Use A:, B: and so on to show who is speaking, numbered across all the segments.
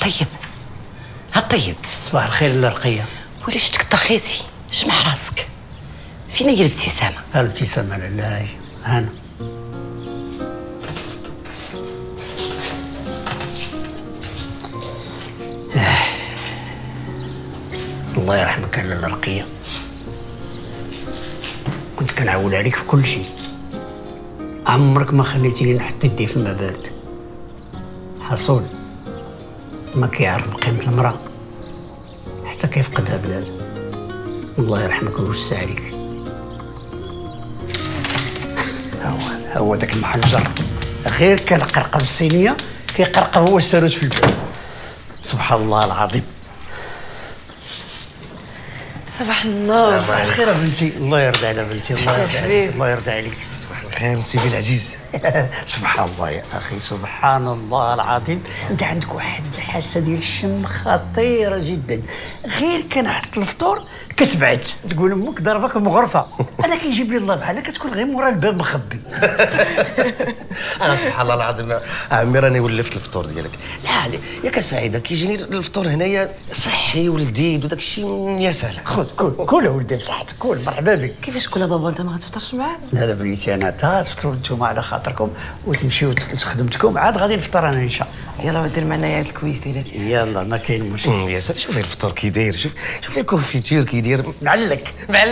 A: طيب طيب.
B: صباح الخير الرقيه.
A: ولي شتك طخيتي، جمع راسك. فين هي الابتسامه؟
B: الابتسامه لا هانا. الله يرحمك لاله رقيه، كنت كنعول عليك في كل شيء، عمرك ما خليتيني نحط يدي في الماء بارد. حصول ما كيعرف قيمه المراه حتى كيفقدها بلاد. الله يرحمك ويوسع عليك. هو داك المحنجر غير كنقرقب الصينيه كيقرقب هو الساروت في الباب. سبحان الله العظيم.
C: صباح النور.
B: صباح الخير بنتي. الله يرضى على بنتي. الله يرضى عليك.
D: صباح الخير سيدي العزيز.
B: سبحان الله يا اخي، سبحان الله العظيم. انت عندك واحد الحاسه ديال الشم خطيره جدا. غير كنحط الفطور كتبعت تقول امك ضربك مغرفه. انا كيجيب لي الله بحالها كتكون غير مورا الباب مخبي.
D: انا سبحان الله العظيم عمي راني ولفت الفطور ديالك. لا ياك سعيده كيجيني الفطور هنايا صحي ولذيذ وداك الشيء يا سهله.
B: خذ كل ولدي بصحتك، كل مرحبا بك.
C: كيفاش كل بابا انت ما غتفطرش معاه؟
B: لا بنيتي انا تا تفطروا نتوما على خاطركم وتمشيو لخدمتكم، عاد غادي نفطر انا ان شاء الله.
C: يلا دير معنا هاد الكويس ديالاتي.
B: يلا ما كاين مشكل.
D: يا سلام شوفي الفطور كي داير، شوفي الكونفيتور كي داير
B: معلك.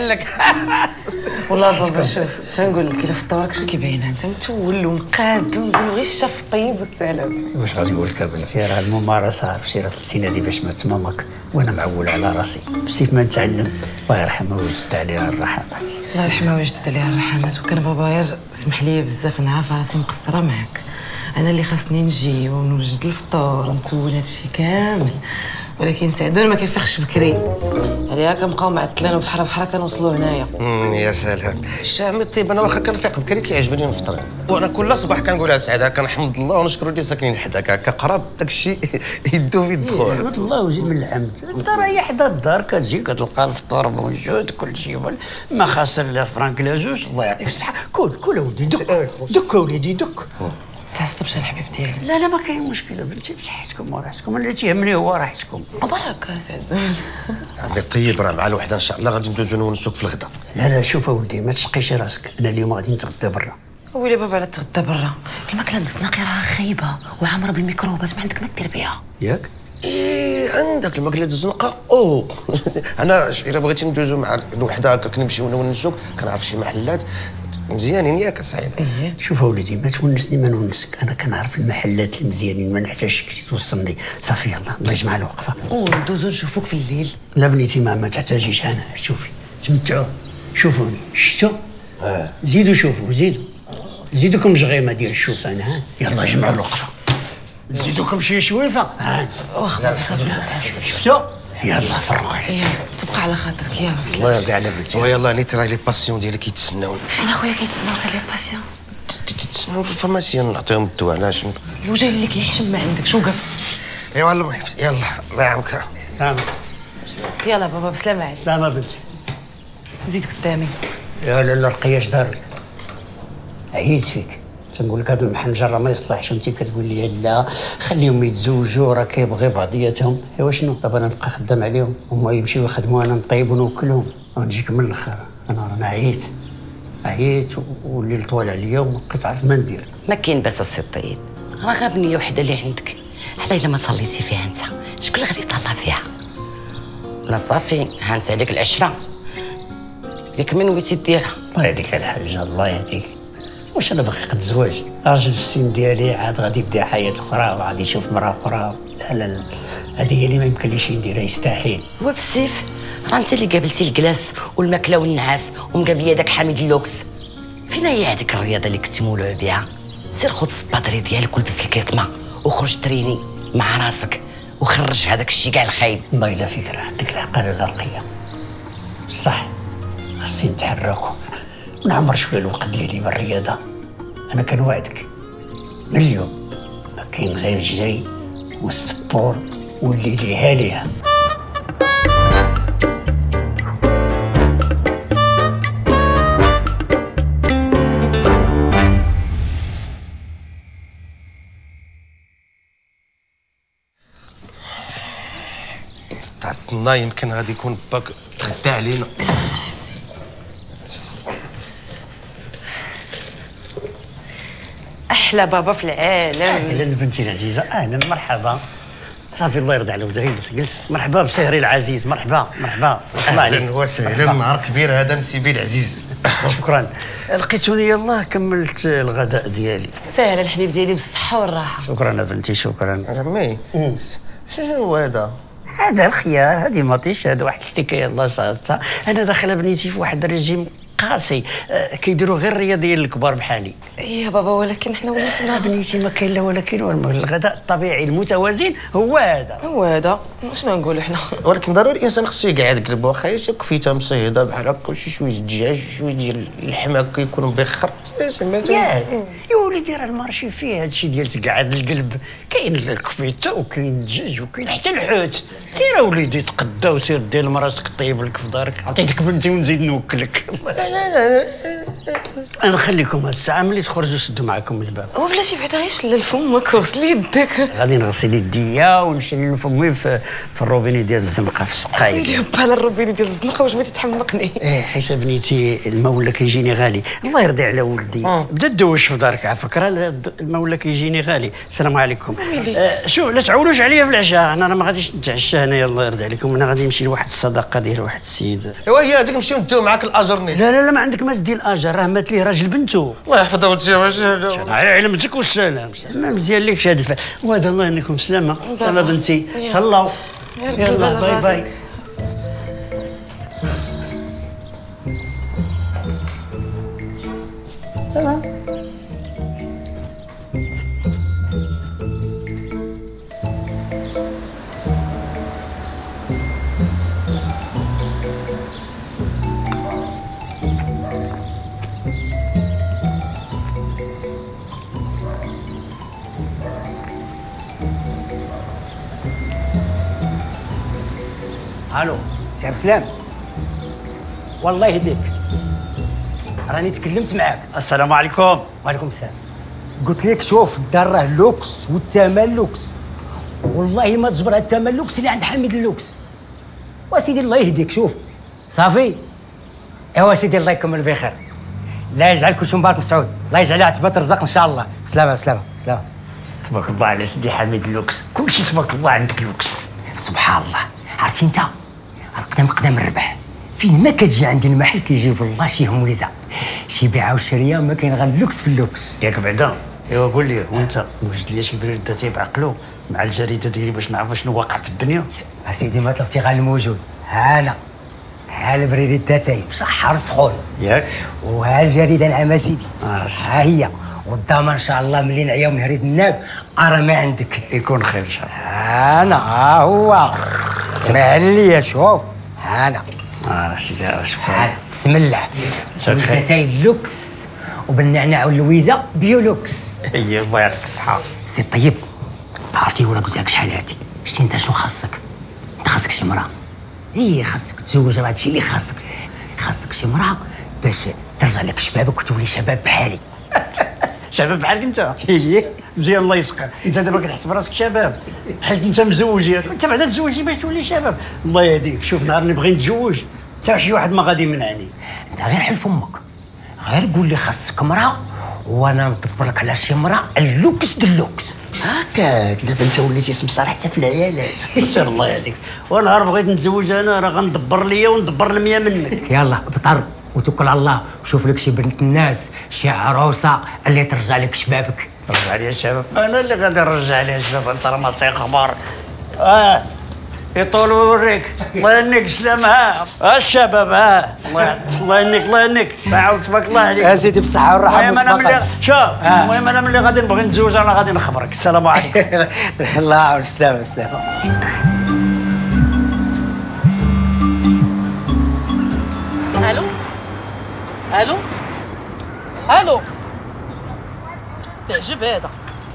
C: والله بابا شوف شنقول لك، الا فطورك شو كيبين انت متول ومقاد ونقول غير الشف الطيب والسلام.
B: واش غادي نقول لك بنتي، راه الممارسه عرفتي راه 3 سنين هذه باش ما تمامك وانا معول على راسي بسيف ما نتعلم. الله يرحمها ويجد عليها الرحمات.
C: الله يرحمها ويجد عليها الرحمات. وكان بابا غير سمح لي بزاف، انا عارفه راسي مقصره معاك، انا اللي خاصني نجي ونوجد الفطور ونتول هادشي كامل، ولكن سعدون ما كيفيقش بكري عليها كنبقاو معطلين وبحرا كنوصلوا هنايا.
D: يا سلام الشام الطيب. انا واخا كنفيق بكري كيعجبني نفطر، وانا كل صباح كنقولها سعاده كنحمد الله ونشكرو اللي ساكنين حداك هكا قراب داك الشيء يدو في الدخول.
B: حمد الله وزيد من الحمد. انت راهي حدا الدار كتجي كتلقى الفطور موجود كل شيء، ما خاسر لا فرانك لا جوج. الله يعطيك الصحه. كل اولدي دك وليدي دك.
C: تعصبش الحبيب ديالي.
B: لا ما كاين مشكله بنتي، بصحتكم وراحتكم، اللي تيهمني هو راحتكم.
C: برك سعدون.
D: عمي طيب راه مع الوحده ان شاء الله غادي ندوزو نونسوك في الغدا.
B: لا شوف اولدي ما تشقيش راسك، انا اليوم غادي نتغدى برا.
C: ويلي بابا على تغدى برا، الماكله الزناقي راها خايبه وعامره بالميكروبات، ما عندك ما دير بها
B: ياك؟
D: ايه عندك الماكله الزنقه. انا الا بغيتي ندوزو مع الوحده هكاك نمشيو نونسوك، كنعرف شي محلات مزيانين ياك صعيب.
B: شوف اولدي ما تونسني ما نونسك، انا كنعرف المحلات المزيانين ما نحتاجش كي توصلني. صافي يلا الله يجمع الوقفه
C: وندوزو نشوفوك في الليل.
B: لا بنيتي ما تحتاجيش، انا شوفي تمتعوا شوفوني شفتوا. زيدوا شوفوا زيدوكم جغيمه ديال الشوف انا. يلا جمعوا الوقفه زيدوكم شي شويفه.
C: واخا صافي ما تحسبش.
B: شفتوا يلا فرقوا عليك.
C: تبقى على خاطرك يا
B: الله يرضي على بنتي.
D: ويلا نيت راه لي باسيون ديالك كيتسناوني.
C: فين اخويا كيتسناوك لي باسيون؟
D: كيتسناو في الفارماسيون نعطيهم الدواء. علاش
C: الوجه اللي كيحشم ما عندكش وقف.
D: ايوا المهم يلا الله يعاونك.
B: سلام.
C: يلا بابا بسلامه عليك.
B: سلامة بنتي.
C: زيد قدامي.
B: يا لاله رقيه اش دار لك؟ عييت فيك تنقول لك هذا المحنجر راه ما يصلحش، انت كتقول لي لا خليهم يتزوجوا راه كيبغي بعضياتهم. ايوا شنو دابا انا نبقى خدام عليهم، هما يمشيو يخدموا انا نطيب ونوكلهم ونجيك من الاخر. انا عييت والليل طوال عليا وما بقيت عارف ما ندير.
A: ما كاين باس السي الطيب، راه غير بنيه وحده اللي عندك، حنا الا ما صليتي فيها انت شكون اللي غادي يطلع فيها؟ لا صافي هانت عليك العشره ياك من ويتي ديرها.
B: الله يهديك الحاجه الله يهديك. واش انا باغي قد زواج راجل في السن ديالي عاد غادي يبدا حياه اخرى وغادي يشوف مراه اخرى. لا هذه هي اللي ما يمكنليش نديرها، يستحيل.
A: هو بالسيف راه انت اللي قابلتي الكلاس والماكله والنعاس ومقابليه داك حميد اللوكس. فين هي هذيك الرياضه اللي كنتي مولوع بها؟ سير خذ السباطري ديالك ولبس الكيطمه وخرج تريني مع راسك وخرج هذاك الشيء كاع الخايب.
B: والله الا فكره عندك العقل الرقيه صح، خصني نتحركوا ونعمر شويه الوقت ديالي بالرياضه. انا كنوعدك من اليوم ما كاين غير الجري والسبور والليل هاليها.
D: وصلنا يمكن غادي يكون باك تغدى علينا.
C: احلى بابا في العالم.
B: اهلا بنتي العزيزه، اهلا مرحبا. صافي الله يرضي على ولدك، جلس. مرحبا بسهري العزيز، مرحبا مرحبا.
D: اهلا وسهلا، نهار كبير هذا نسيبي العزيز.
B: شكرا. لقيتوني يلاه كملت الغداء ديالي.
C: سهل الحبيب ديالي بالصحه والراحه.
B: شكرا بنتي شكرا.
D: عمي شنو هو هذا؟
B: هذا الخيار، هذه مطيش، هذا واحد الستيكه يلاه صارتها. انا داخله بنيتي في واحد الريجيم قاسي، كيديروا غير الرياضيين الكبار بحالي.
C: يا بابا ولكن حنا ولفنا.
B: بنيتي ما كاين لا ولكن الغداء الطبيعي المتوازن هو هذا.
C: هو هذا شنو نقولوا حنا؟
D: ولكن ضروري الانسان خصو يقعد قلب، واخا ياك كفيته مصيده بحال هكا شي شويه دجاج شويه ديال اللحم هكا يكون مبخر سمعتي.
B: يا وليدي راه المارشي فيه هادشي ديال تقعد القلب، كاين الكفيته وكاين الدجاج وكاين حتى الحوت. سير وليدي تقدا وسير دير لمراتك طيب لك في دارك. عطيتك بنتي ونزيد نوكلك. انا نخليكم هاد الساعه ملي تخرجوا سدوا معاكم الباب.
C: وبلاتي بعدا غير شلل فمك وغسل يدك.
B: غادي نغسل يديا ونشيل فمي في الروبيني ديال الزنقه في السقايق.
C: ويلي بحال الروبيني ديال الزنقه واش بغيتي تحمقني؟
B: حيت بنيتي الماء ولا كيجيني غالي، الله يرضي على ولدي. بدا دوش في دارك على فكره، الماء ولا كيجيني غالي. السلام عليكم. شوف لا تعولوش عليا في العشاء، انا ما غاديش نتعشى هنايا الله يرضي عليكم. انا غادي نمشي لواحد الصدقه ديال واحد السيد.
D: ايوا هي هذيك نمشيو نديو معاك الاجر نيت.
B: لا ما عندك ما تدي الاجر، راه مات ليه راجل بنته.
D: الله يحفظها وتجي واش
B: على علمتك والسلام. ما مزيان ليك هذا الفعل. وهذا الله يهنيكم سلامه. يلا بنتي تهلاو. يلا باي باي. تمام.
E: الو سي عبد السلام، والله يهديك راني تكلمت معاك.
B: السلام عليكم.
E: وعليكم السلام. قلت لك شوف الدار راه لوكس والثمن لوكس، والله ما تجبر هاد الثمن لوكس اللي عند حميد اللوكس. وسيدي الله يهديك شوف صافي. ايوا سيدي الله يكمل بخير، لا يجعل كل شيء مبارك مسعود، الله يجعلها عتبة الرزق ان شاء الله. سلامة سلامة سلامة.
B: تبارك الله على سيدي حميد اللوكس، كلشي تبارك الله عندك لوكس.
E: سبحان الله. عرفتي انت قدام الربح، فين ما كتجي عندي المحل كيجيب الله شي هميزه شي بيعه وشريه، ما كاين غير اللوكس في اللوكس.
B: ياك بعدا. ايوا قول لي وانت وجد لي شي بريد تاعي بعقلو مع الجريده ديالي باش نعرف شنو واقع في الدنيا.
E: اسيدي ما طلبتي غير الموجود، ها البريد تاعي مسحر سخون
B: ياك،
E: وها الجريده نعم سيدي. ها هي، والضمان ان شاء الله ملي نعياو من هريد الناب ارى ما عندك.
B: يكون خير ان شاء الله.
E: ها هو سمع لي شوف، هانا
B: سيدي شكرا.
E: بسم الله. لويزتين لوكس وبالنعناع واللويزه بيولوكس.
B: هي الله يعطيك الصحه.
E: سي طيب، عرفتي ولا قلت لك شحال هادي؟ شتي انت شنو خاصك؟ انت خاصك شي مراه، هي خاصك تزوج، راه هادشي اللي خاصك شي مراه باش ترجع لك شبابك وتولي شباب بحالي.
B: شباب بحالك انت؟ هي مزيان الله يسقر. انت دابا كتحسب راسك شباب حيت انت مزوج، انت بعدا تزوجي باش تولي شباب. الله يهديك. شوف نهار اللي بغي نتزوج حتى شي واحد ما غادي يمنعني.
E: انت غير حل فمك، غير قول لي خاصك مراه وانا ندبر لك على شي مراه اللوكس دلوكس.
B: هكاك دابا انت وليتي سمسار حتى في العيالات. سير الله يهديك. ونهار بغيت نتزوج انا راه غندبر ليا وندبر المية منك.
E: يلا بطر وتوكل على الله وشوف لك شي بنت الناس، شي عروسه اللي ترجع لك شبابك.
B: رجع لي الشباب؟ انا اللي غادي نرجع ليه الشباب، انت راه ما تعطي خبر. يطول ويوريك. الله يهنيك سلامة. الشباب الله يهنيك الله يهنيك. عاود تبارك الله عليك.
E: يا سيدي بالصحة والراحة.
B: المهم انا ملي غادي نبغي نتزوج انا غادي نخبرك. السلام عليكم.
E: الله يعاون السلامة السلامة.
C: الو الو الو، العجب هذا.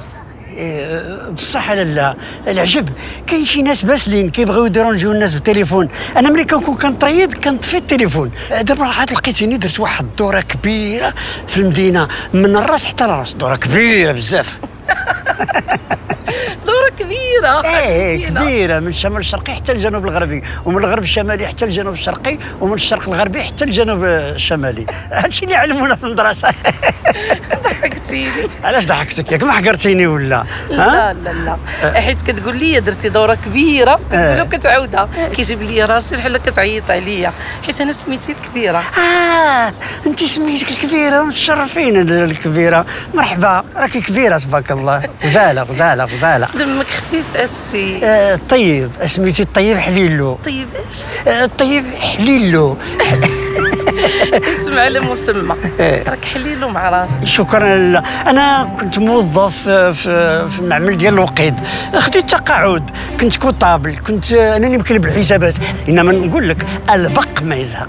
B: بصح لا العجب كاين شي ناس باسلين كيبغيو يديرونجيو الناس بالتليفون. انا ملي كنكون كنطريد كنطفي التليفون. دابا عاد لقيتيني درت واحد الدوره كبيره في المدينه من الراس حتى للراس، دوره كبيره بزاف.
C: دورة كبيرة
A: كبيره.
E: ايه كبيره، من الشمال الشرقي حتى الجنوب الغربي، ومن الغرب الشمالي حتى الجنوب الشرقي، ومن الشرق الغربي حتى الجنوب الشمالي. هادشي اللي علمونا في المدرسه.
A: ضحكتيني.
E: علاش ضحكتك؟ ياك ما حقرتيني ولا؟
A: لا لا لا، حيت كتقول لي درتي دوره كبيره كتقولها وكتعاودها، كيجيب لي راسي بحال كتعيط عليا حيت انا سميتي الكبيره.
E: انت سميتك الكبيره ومتشرفين الكبيره. مرحبا، راكي كبيره تبارك الله. غزاله غزاله غزاله.
A: دمك خفيف اسي.
E: طيب، سميتي الطيب حليلو.
A: طيب ايش؟
E: الطيب حليلو.
A: اسم على مسمى، راك حليلو مع راسي.
E: شكرا لله. انا كنت موظف في المعمل ديال الوقيد، خديت تقاعد، كنت كوطابل، كنت انني مكلب الحسابات، انما نقول لك البق ما يزهق.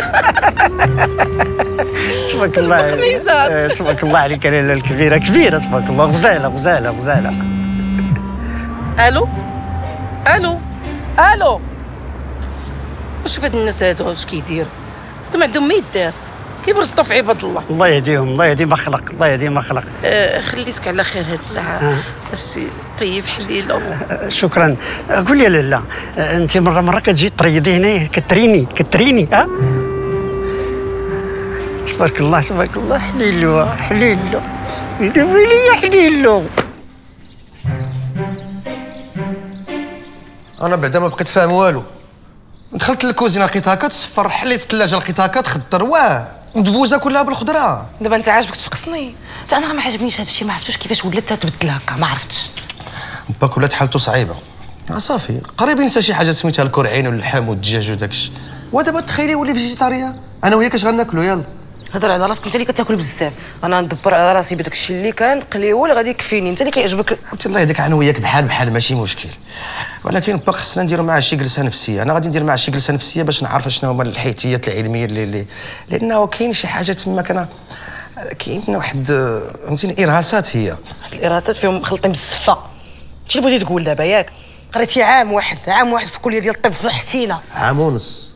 E: تبارك الله.
A: البق ما يزهق.
E: تبارك الله عليك لاله الكبيره، كبيره تبارك الله. غزاله غزاله غزاله.
A: الو الو الو، شوف هاد الناس هادو اش كيديروا، ما عندهم ما يدار، كيبرزطوا في عباد الله.
E: الله يهديهم، الله يهدي ما خلق، الله يهدي ما خلق.
A: خليتك على خير هاد الساعه. السي طيب حليلو.
E: شكرا. قول لي لاله، انت مره كتجي تريضي هنا، كتريني ها؟ تبارك الله تبارك الله. حليلو حليلو يا حليلو.
D: انا بعدا ما بقيت فاهم والو. دخلت للكوزينه لقيتها كتصفر، حليت الثلاجه لقيتها كتخضر، واه مدبوزه كلها بالخضره.
C: دابا انت عاجبك تفقصني؟ انا ما عجبنيش هذا الشيء، ما عرفتوش كيفاش ولات تتبدل هكا، ما عرفتش.
D: باك ولات حالته صعيبه. صافي قريب ينسى شي حاجه سميتها الكرعين واللحم والدجاج وداكشي. ودابا تخيلي ولي فيجيتاريان، انا وياك اش غناكلو؟ يلا
C: هضر على راسك، انت اللي كتاكل بزاف، انا ندبر على راسي بداك الشيء اللي كان قليوه اللي غادي يكفيني، انت اللي كيعجبك.
D: حبيبتي الله يهديك، انا وياك بحال ماشي مشكل، ولكن باك خصنا نديرو معاه شي جلسه نفسيه. انا غادي ندير معاه شي جلسه نفسيه باش نعرف شنو هما الحيتيات العلميه اللي لانه كاين شي حاجه تما كاين واحد فهمتيني ارهاصات. هي
C: هاد الارهاصات فيهم مخلطين بالزفه. شنو بغيتي تقول دابا ياك؟ قريتي عام واحد في الكليه ديال الطب فرحتينا.
D: عام ونص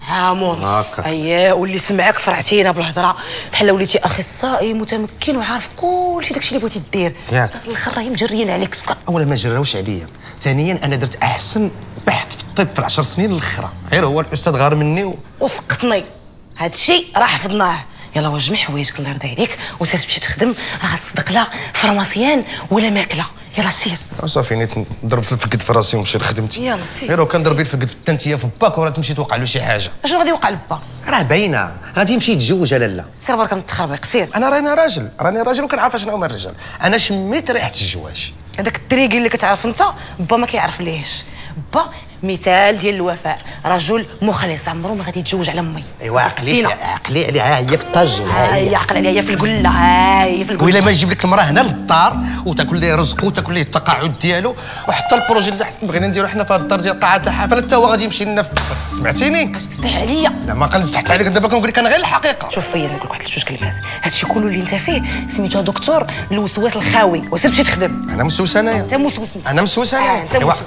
C: اييه، واللي سمعك فرحتينا بالهضره، بحال وليتي اخصائي متمكن وعارف كلشي داكشي اللي بغيتي دير.
D: ياك
C: في الاخر راهي مجريين عليك سكر.
D: اولا ما جراوش عليا، ثانيا انا درت احسن بحث في الطب في ال10 سنين الاخرى، غير هو الاستاذ غار مني
C: وسقطني. هاد الشيء راه حفظناه. يلا واجمع حوايجك الله يرضي عليك وسير تمشي تخدم، راه غتصدق لا فرماسيان ولا ماكله. يلا سير.
D: صافي نيت نضرب في الفقد في راسي ونمشي لخدمتي.
C: يلا سير.
D: غير كان ضربي الفقد في التنتيه في باك وراه تمشي توقع له شي حاجه.
C: اشنو غادي يوقع لبا؟
D: راه باينه غادي يمشي يتزوج لاله.
C: سير برك متخربيق سير.
D: انا راني راجل وكنعرف اشنو هما الرجال. انا شميت ريحه الزواج.
C: هذاك التريقي اللي كتعرف انت با ما كيعرف ليش. با مثال ديال الوفاء، رجل مخلص عمرو ما غادي يتزوج على امي.
D: ايوا عقلي عليها، هي في الطاجين،
C: هي عقل عليها، هي في القله، هي في القله.
D: وإلا ما نجيب لك المراه هنا للدار وتاكل ليه رزقه وتاكل ليه التقاعد ديالو، وحتى البروجي اللي بغينا نديرو حنا في هذا الدار ديال قاعه الحفله حتى هو غادي يمشي لنا. سمعتيني؟
C: اش تستحي عليا؟
D: لا ما كنت تحت عليك، دابا كنقول لك انا غير الحقيقه.
C: شوف فيا نقول لك واحد جوج كلمات، هادشي كله اللي انت فيه سميتو دكتور الوسواس الخاوي، وسير تمشي تخدم.
D: انا مسوس انايا.
C: انت موسوس انت.
D: انا مسوس انايا.
C: انت موسوس.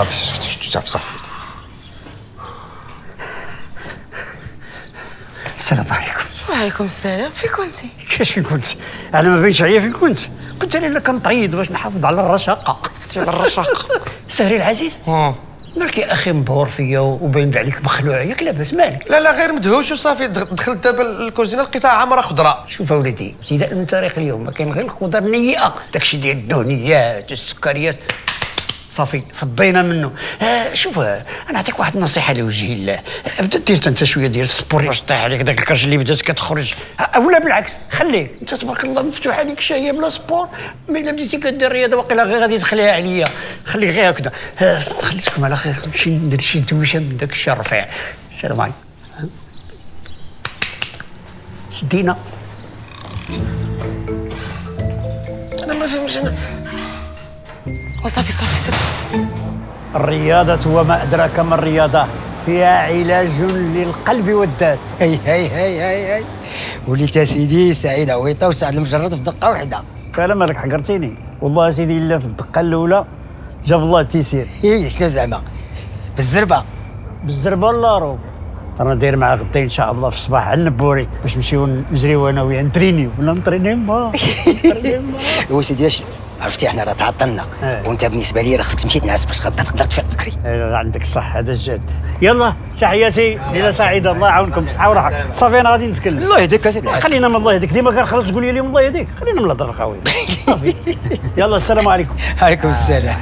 D: صافي.
E: السلام عليكم.
C: وعليكم السلام. فين كنتي؟
E: كيفاش كنت؟ انا ما بينش عليا فين كنت انا اللي كنطريد باش نحافظ على الرشاقه.
C: اختي على الرشاقه.
E: سهري العزيز، مالك يا اخي مبهور فيا وباين عليك مخلوع، ياك لاباس مالك؟
D: لا غير مدهوش وصافي. دخلت دابا الكوزينه لقيتها عامره خضراء.
E: شوف اولادي، ابتداء من تاريخ اليوم ما كاين غير الخضر النيئه، داكشي ديال الدهنيات السكريات صافي فضينا منه. شوف انا نعطيك واحد النصيحه لوجه الله، بدا دير انت شويه ديال السبور يشطح عليك داك الكرش اللي بدات كتخرج، اولا بالعكس خليه انت تبارك الله مفتوح عليك شهيه بلا سبور، ما الا بديتي كدير الرياضه واقيلا غير غادي تخليها عليا، خليه غير هكذا. خليتكم على خير، نمشي ندير شي دويشه من داك الشيء الرفيع. السلام عليكم. شدينا.
D: انا ما فهمتش.
C: وصافي سير.
E: الرياضة وما أدراك ما الرياضة، فيها علاج للقلب والذات.
B: هي وليت يا سيدي سعيد عويطه وسعد المجرد في دقه واحده.
E: فعلا مالك حقرتيني والله سيدي، الا في الدقه الاولى جاب الله التيسير.
B: شنو زعما بالزربه
E: اللارو. انا داير معاه غدا ان شاء الله في الصباح على النبوري باش نمشيو نجريو انا وياه نترينيو ولا نتريني ما
B: هو سيدي
E: عرفتي احنا راه تعطلنا وانت بالنسبه لي راه خصك تمشي تنعس باش غدا تقدر تفيق بكري.
B: عندك الصح، هذا الجد. يلا تحياتي، ليله سعيده، الله يعاونكم، بصحه وراحه. صافي انا غادي نتكلم.
E: الله يهديك اسيدي الحسن.
B: خلينا من الله يهديك، ديما كنخرج تقول لي اليوم الله يهديك، خلينا من الهضره الخاويه. صافي يلا السلام عليكم.
E: عليكم السلام.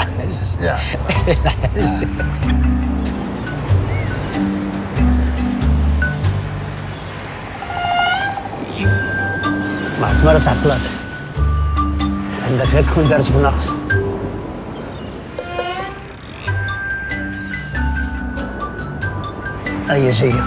B: ما عرفت مرة تعطلات، عندك غير تكون دارت بناقص. هي جايه.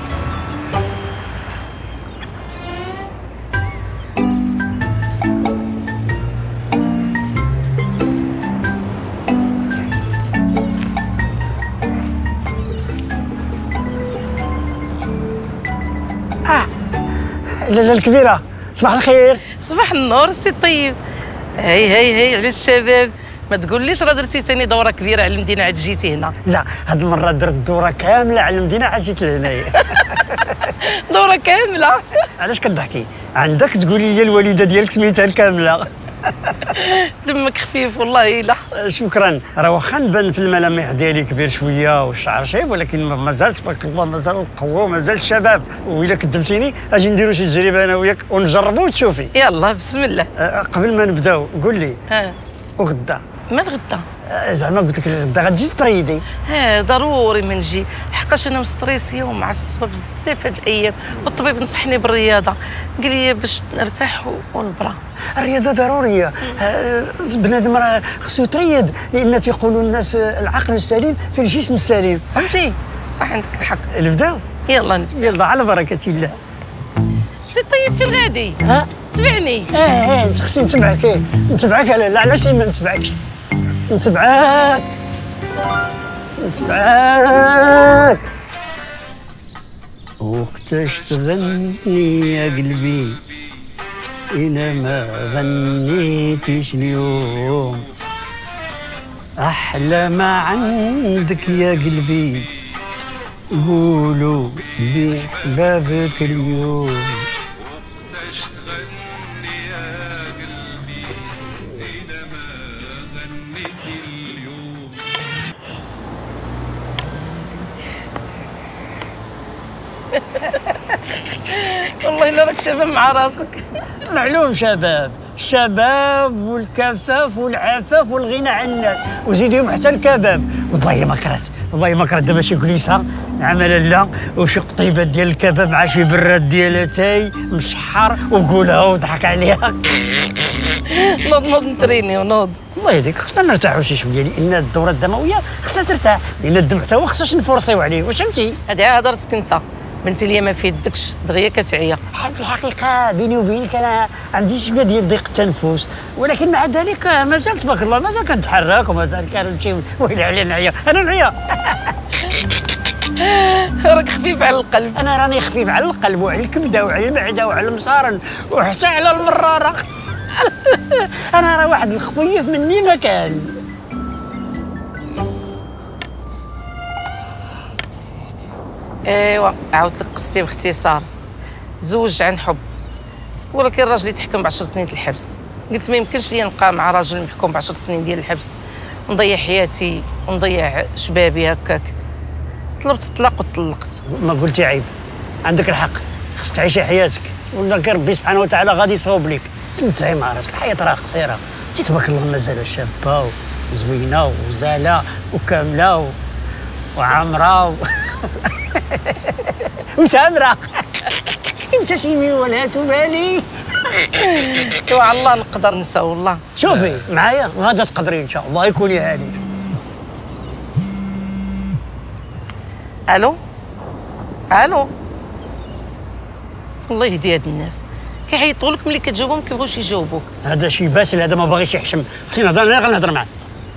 B: لاله الكبيره، صباح الخير.
C: صباح النور السي طيب. هي على الشباب، ما تقوليش راه درتي ثاني دوره كبيره على المدينه عاد جيتي هنا.
B: لا، هاد المره درت دوره كامله على المدينه عاد جيت لهنايا.
C: دوره كامله؟
B: علاش كضحكي؟ عندك تقولي لي الوالده ديالك سميتها الكامله.
C: دمك خفيف والله. لا
B: شكرا. راه واخا نبان في الملامح ديالي كبير شويه والشعر شايب، ولكن مازال تبارك الله مازال القوه ومازال الشباب. وإلا كذبتيني اجي نديروا شي تجربه انا وياك ونجربوا وتشوفي.
C: يلا بسم الله.
B: قبل ما نبداو قول لي وغدا
C: من غدا؟
B: زعما قلت لك غدا غتجي تريدي.
C: ضروري ما نجي، حقاش انا مستريسيه ومعصبه بزاف هاد الايام، والطبيب نصحني بالرياضه، قال لي باش نرتاح ونبرا.
B: الرياضه ضروريه، بنادم راه خصو يتريض، لان تيقولوا الناس العقل السليم في الجسم السليم. فهمتي؟
C: صح عندك الحق.
B: نبداو.
C: يلا نبدا.
B: يلا على بركه الله.
C: سي طيب في الغادي. تبعني.
B: انت خصني نتبعك. نتبعك لا علاش ما نتبعكش؟ نتبعك. وقتاش تغني يا قلبي إلا ما غنيتيش اليوم، أحلى ما عندك يا قلبي قولوا بحبابك اليوم.
C: والله الا راك شباب مع راسك.
B: معلوم شباب، الشباب والكفاف والعفاف والغنى عن الناس، وزيديهم حتى الكباب. والله ما كرهت، والله ما كرهت دابا شي كليسه عمل لا وشي قطيبه ديال الكباب مع شي براد ديال اتاي مشحر وقولها وضحك عليها.
C: نوض نتريني ونوض.
B: الله يهديك، خصنا نرتاحوا شي شويه، لان الدوره الدمويه خصها ترتاح، لان الدم حتى هو خصناش نفرصيو عليه. واش فهمتي؟
C: هذه هضرتك انت، بنتي ليا ما في يدكش دغيا كتعيا.
B: حيت الحقيقه بيني وبينك انا عندي شويه ديال ضيق التنفس، ولكن مع ذلك مازال تبارك الله مازال كنتحرك ومازال كنمشي. ويلي عليا نعيا، انا نعيا.
C: راك خفيف على القلب.
B: انا راني خفيف على القلب وعلى الكبده وعلى المعده وعلى المصارن وحتى على المراره. انا راه واحد الخفيف مني ما كان.
C: ايوا عاودت لك قصتي باختصار. تزوجت عن حب، ولكن الراجل يتحكم ب10 سنين الحبس. قلت ما يمكنش لي نبقى مع راجل محكوم ب10 سنين ديال الحبس ونضيع حياتي ونضيع شبابي هكاك. طلبت الطلاق وطلقت.
B: ما قلتي عيب، عندك الحق، خصك تعيشي حياتك ولا كان ربي سبحانه وتعالى غادي يصوب لك. تمتعي مع راسك، الحياه راه قصيره. تبارك الله مازال شابه وزوينه وزاله وكامله وعامره وتامره. ابتسمي ولا تبالي.
C: ايوا على الله نقدر ننسى والله.
B: شوفي معايا غادا تقدري ان شاء الله. يكوني هاني.
C: الو الو. الله يهدي هاد الناس، كيحيطوا لك ملي كتجاوبهم كيبغيوش يجاوبوك.
B: هذا شي باسل، هذا ما باغيش يحشم. خصني نهضر، انا غنهضر معاه.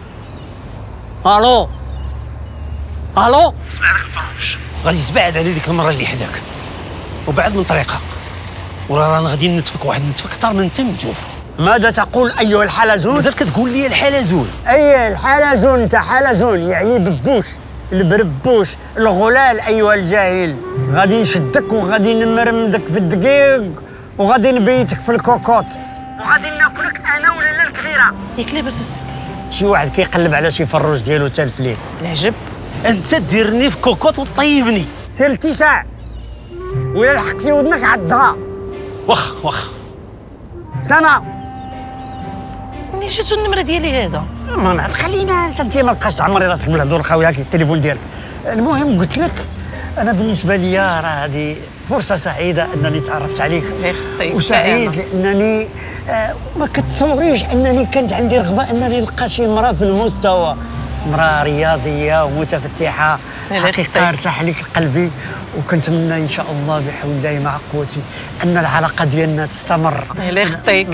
B: الو الو.
E: اسمع لك الفرنش، غادي تبعد على ديك المره اللي حداك وبعد من طريقها، ورانا غادي نتفك واحد النتفك اكثر من انت متجوف.
B: ماذا تقول ايها الحلزون؟
E: مازال كتقول لي الحلزون؟
B: اي الحلزون، انت حلزون يعني ببوش، البربوش، الغلال ايها الجاهل. غادي نشدك وغادي نمرمدك في الدقيق وغادي نبيتك في الكوكوط.
E: وغادي ناكلك انا ولا لا الكبيره.
C: ياك لاباس الست؟
E: شي واحد كيقلب على شي فروج ديالو تالف ليه.
C: العجب.
F: انت ديرني في كوكوط وطيبني.
E: سير الاتساع ولا لحقتي ودنك عضها.
F: واخا
E: سلامة.
C: منين جاتو النمره ديالي هذا؟
E: ما نعرف، خلينا انت ما بقاش تعمري راسك بالهضور الخاويه هاك التليفون ديالك. المهم قلت لك انا بالنسبه ليا راه هذه فرصه سعيده انني تعرفت عليك، وسعيد لانني ما كتصوريش انني كانت عندي رغبه انني نلقى شي امراه في المستوى، امراه رياضيه ومتفتحه حقيقه ارتاح لك قلبي، وكنتمنى ان شاء الله بحول الله مع قوتي ان العلاقه ديالنا تستمر.
C: الله يخطيك.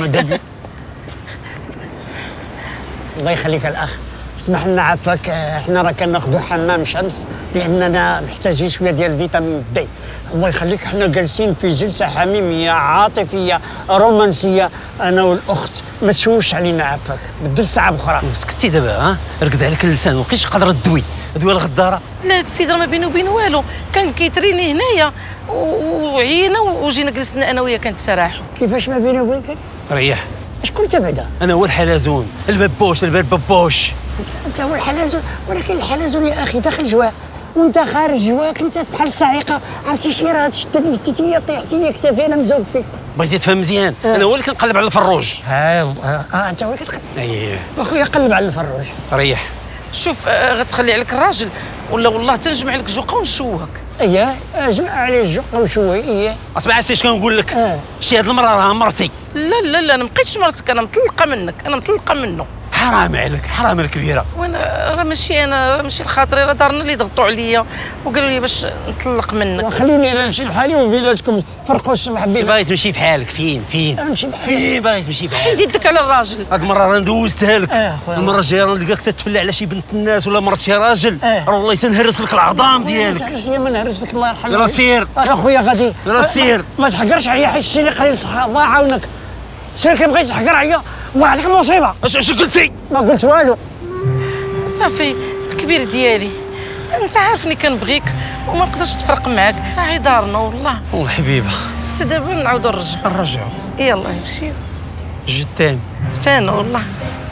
E: الله يخليك الاخ، اسمح لنا عافاك، احنا راه كناخذوا حمام شمس لاننا محتاجين شويه ديال فيتامين دي. الله يخليك، احنا جالسين في جلسه حميميه عاطفيه رومانسيه انا والاخت، ما تشوش علينا عافاك، بدل ساعه اخرى.
F: سكتي دابا ها، رقد عليك اللسان، وبقيتش قادره تدوي الغداره.
C: لا هاد السيد راه ما بينه وبين والو، كان كيتريني هنايا وعينا وجينا جلسنا انا وياه كنتسراحوا.
E: كيفاش ما بيني وبينك؟
F: ريح.
E: شكون انت بعدا؟
F: انا هو الحلزون، البابوش البابوش.
E: انت هو الحلزون، ولكن الحلزون يا اخي داخل جواك وانت خارج جواك، انت بحال الصعيقه، عرفتي شي راه شدت لي التيتيه طيحتي لي كتافي، انا مزوق فيك.
F: بغيتي تفهم مزيان، انا هو اللي كنقلب على الفروج.
E: انت هو اللي كتقلب.
F: اييه
E: اخويا قلب على الفروج.
F: ريح.
C: شوف غتخلي عليك الراجل ولا والله تنجمع لك جوقه ونشوهك.
E: اييه اجمع عليه الجوقه وشوي. اييه
F: اسمع اش كنقول لك، شي هاد المراه راها مرتي.
C: لا انا ما بقيتش مرتك، انا مطلقه منك، انا مطلقه منه.
F: حرام عليك، حرام الكبيره.
C: وانا راه ماشي الخاطري، راه دارنا اللي ضغطوا عليا وقالوا لي باش نطلق منك.
E: خليني انا نمشي لحالي وبيناتكم فرقوا السمح بينا.
F: باغي تمشي بحالك فين؟
E: نمشي بحالي.
F: فين باغي تمشي بحالك؟
C: حيد يدك على الراجل.
F: هاد المره راه ندوزتها لك.
E: خويا
F: المره الجايه راه نلقاك تتفلى على شي بنت الناس ولا مرت شي راجل،
E: راه
F: والله تنهرس لك العظام ديالك.
E: ما نهرس لك الله يرحمك.
F: يلا سير.
E: اخويا غادي.
F: يلا سير.
E: ما تحقرش عليا حيت شتيني قليل الصحه، الله يعاونك. سير كي بغيت تحقر عليا وقعت لك المصيبه.
F: اش قلتي؟
E: ما قلت والو.
C: صافي الكبير ديالي، انت عارفني كنبغيك وما نقدرش تفرق معاك، راهي دارنا والله.
F: والحبيبه
C: حتى دابا نعاودو
F: نرجعو.
C: يلا نمشيو.
F: جتام
C: تانا والله.